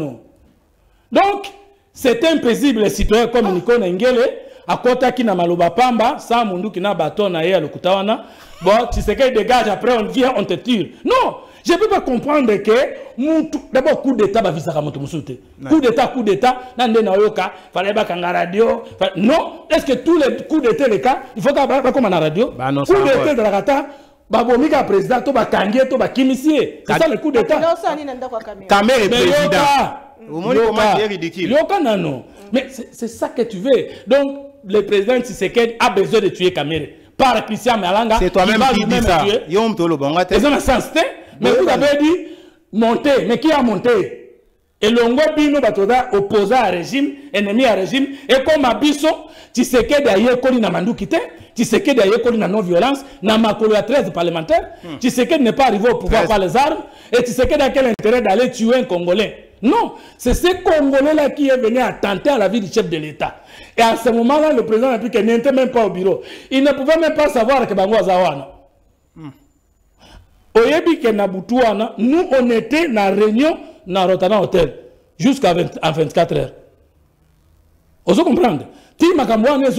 Donc, c'est un paisible citoyen comme Nico Ngele akota ki na maloba pamba, sa mundu ki na baton na ye alokutawana. Bon, tu sais qu'il dégage après on vient on te tire. Non. Je ne peux pas comprendre que d'abord coup d'état va viser à mon tomusute. Coup d'état, nande na yoka, fallait pas kanga radio. Non, est-ce que tous les coups d'état les cas, il faut pas comme en radio. Coup d'état de la rata, babomika président, to ba kangie, to ba kimisier. C'est ça le coup d'état. Caméra est président. Au moins comment c'est ridicule. Yoka nano. Mais c'est ça que tu veux. Donc le président Tshisekedi a besoin de tuer Caméra. Par Christian Malanga. C'est toi-même qui dis ça. Yom tolo bongate. C'est un sens. Mais vous avez dit monter. Mais qui a monté? Et l'ongo bino batoda opposé à régime, ennemi à régime. Et comme Abisso, tu sais que d'ailleurs Koli na mandu quitté, tu sais que d'ailleurs Koli na non-violence, na makolo à 13 parlementaires, tu sais qu'elle n'est pas arrivé au pouvoir par les armes, et tu sais que dans quel intérêt d'aller tuer un Congolais. Non, c'est ce Congolais-là qui est venu attenter à la vie du chef de l'État. Et à ce moment-là, le président n'était même pas au bureau. Il ne pouvait même pas savoir que Bango Zawana. Nous, on était dans la réunion dans Rotana Hotel jusqu'à 24 heures. Vous comprenez? Si vous comprenez,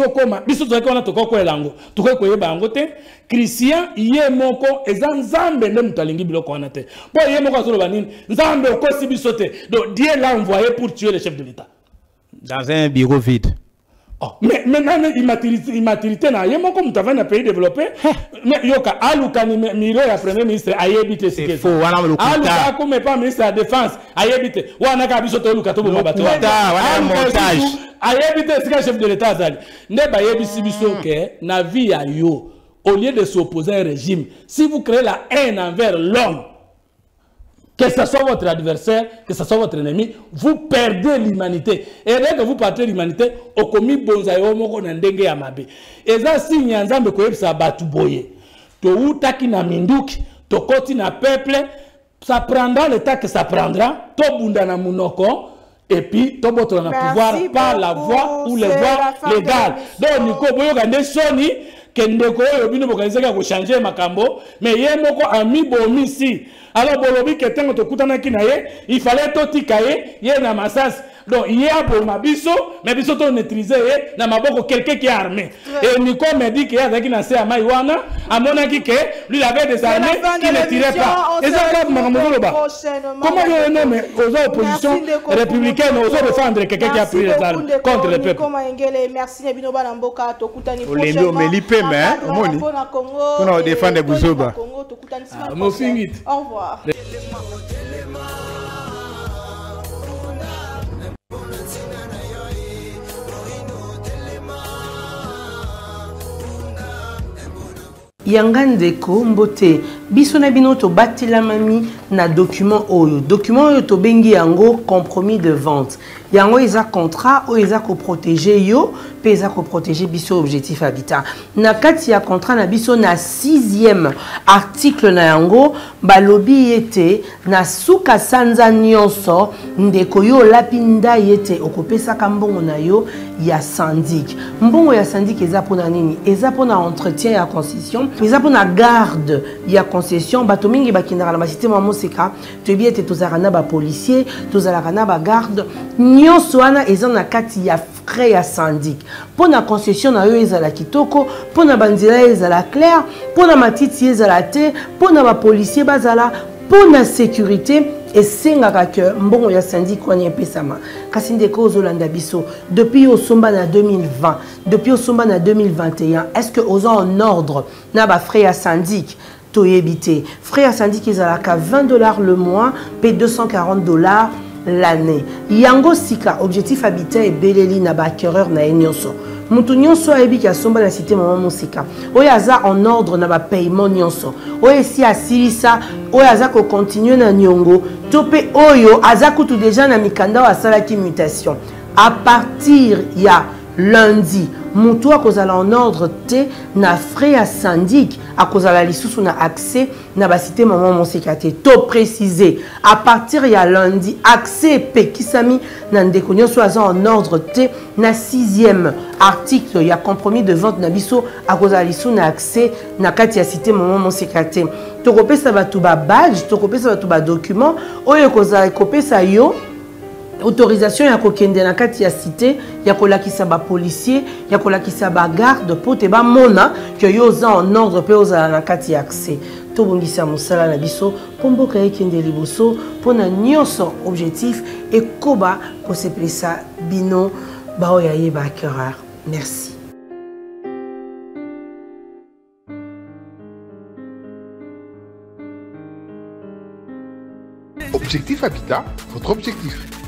Christian, il est mon corps, et Zanzambe ne mutalingi biloko anate. Bon, il est mon corps, Zanzambe au corps sibisote. Donc, Dieu l'a envoyé pour tuer le chef de l'État. Dans un bureau vide. Oh, mais maintenant, immaturité, na yemo comme tu as un pays développé. Mais yoka aluka ni miro ya premier ministre ayebite c'est faux. Wana le aluka comme pas ministre de la défense ayebite. Wana ka biso to luka to bo bato. Wana montage. Ayebite c'est chef de l'État azali. Ne ba yebisi biso ke na vie ya yo au lieu de s'opposer à un régime, si vous créez la haine envers l'homme, que ce soit votre adversaire, que ce soit votre ennemi, vous perdez l'humanité. Et dès que vous perdez l'humanité, au commis bonzayo moko na ndenge ya mabe. Et ça signe nzambe ko yebisa batu boye. To utaki na minduki, to koti na peuple, ça prendra le temps que ça prendra, to bunda na munoko. Et puis, to boto na pouvoir par la voie ou les voies légales. Donc, Nico Boyo Gande Soni, Kendeko Yobino Bokanzeka ko changer makambo, mais yemoko ami bomi si. Alors, Bolobi Ketengo to kutana kinaye, il fallait to tikaye, ye na masas. Donc, il y a pour ma biso, mais biso to maîtriser, na maboko quelqu'un qui est armé. Et Nico me dit qu'il y a des qui n'a à Maïwana, à mon avis que lui il avait des armées qui ne tiraient pas. Et ça, comment vous nommez aux oppositions républicaines, aux autres défendre quelqu'un qui a pris les armes contre le peuple? Merci Nebino Balamboka, Tokutani prochainement. On défend les Bouzoba. Au revoir. Yangandeko mbote biso na bino to batilamami na document oyo to bengi yango compromis de vente yango eza contrat oyo eza ko protéger yo pe eza ko protéger biso objectif habitat na kati ya contrat na biso na 6e article na yango balobi yete na suka sanza nyonso ndeko yo lapinda yete okopesa kambongo na yo ya syndic mbongo ya syndic eza pona nini eza pona entretien ya concession eza pona garde ya concession bato mingi bakindaka na basystème ya moseka toyebi ete tozalaka na bapolicier tozalaka na bagarde nyonso wana eza na kati ya frais ya syndic mpona concession na yo ezala kitoko mpona banzela ezala clair mpona matiti ezala te mpona bapolicier bazala mpona sécurité esengaka ke mbongo ya syndic wana epesama kasi ndeko ozolanda biso depuis osomba na 2020 depuis osomba na 2021 est-ce que oza en ordre na bafrais ya syndic toyebi te frais ya syndic ezalaka $20 le mois pe $240 l'année yango sika objectif habitat ebeleli na baacquéreur na ye nyonso mutu nyonso ayebi ki asomba na cité mama mosika oyo aza en ordre na bapaiement nyonso oyo esi asilisa oyo aza kocontinue na niongo to mpe oyo aza kutu deja na mikanda oyo asalaki mutation à partir ya lundi mutu akozala en ordre te na frais ya syndic akozala lisusu na accès na basité mama mosika te to préciser à partir ya lundi accès epekisami na ndeko nyonso aza en ordre te na 6e article ya compromis de vente na biso akozala lisusu na accès na kati ya cité mama mosika te tokopesa bato ba badge tokopesa bato ba document oyo ekozala ekopesa yo autorisation ya kokende na kati ya cité ya kolakisa ba policier ya kolakisa ba garde po te ba mona que yo za en ordre pe ozala na kati ya accès to bongisa musala na biso pomboka ekende liboso pona nyonso objectif et koba ko sepelisa bino ba oya yeba acquéreur. Merci. Objectif Habitat, votre objectif.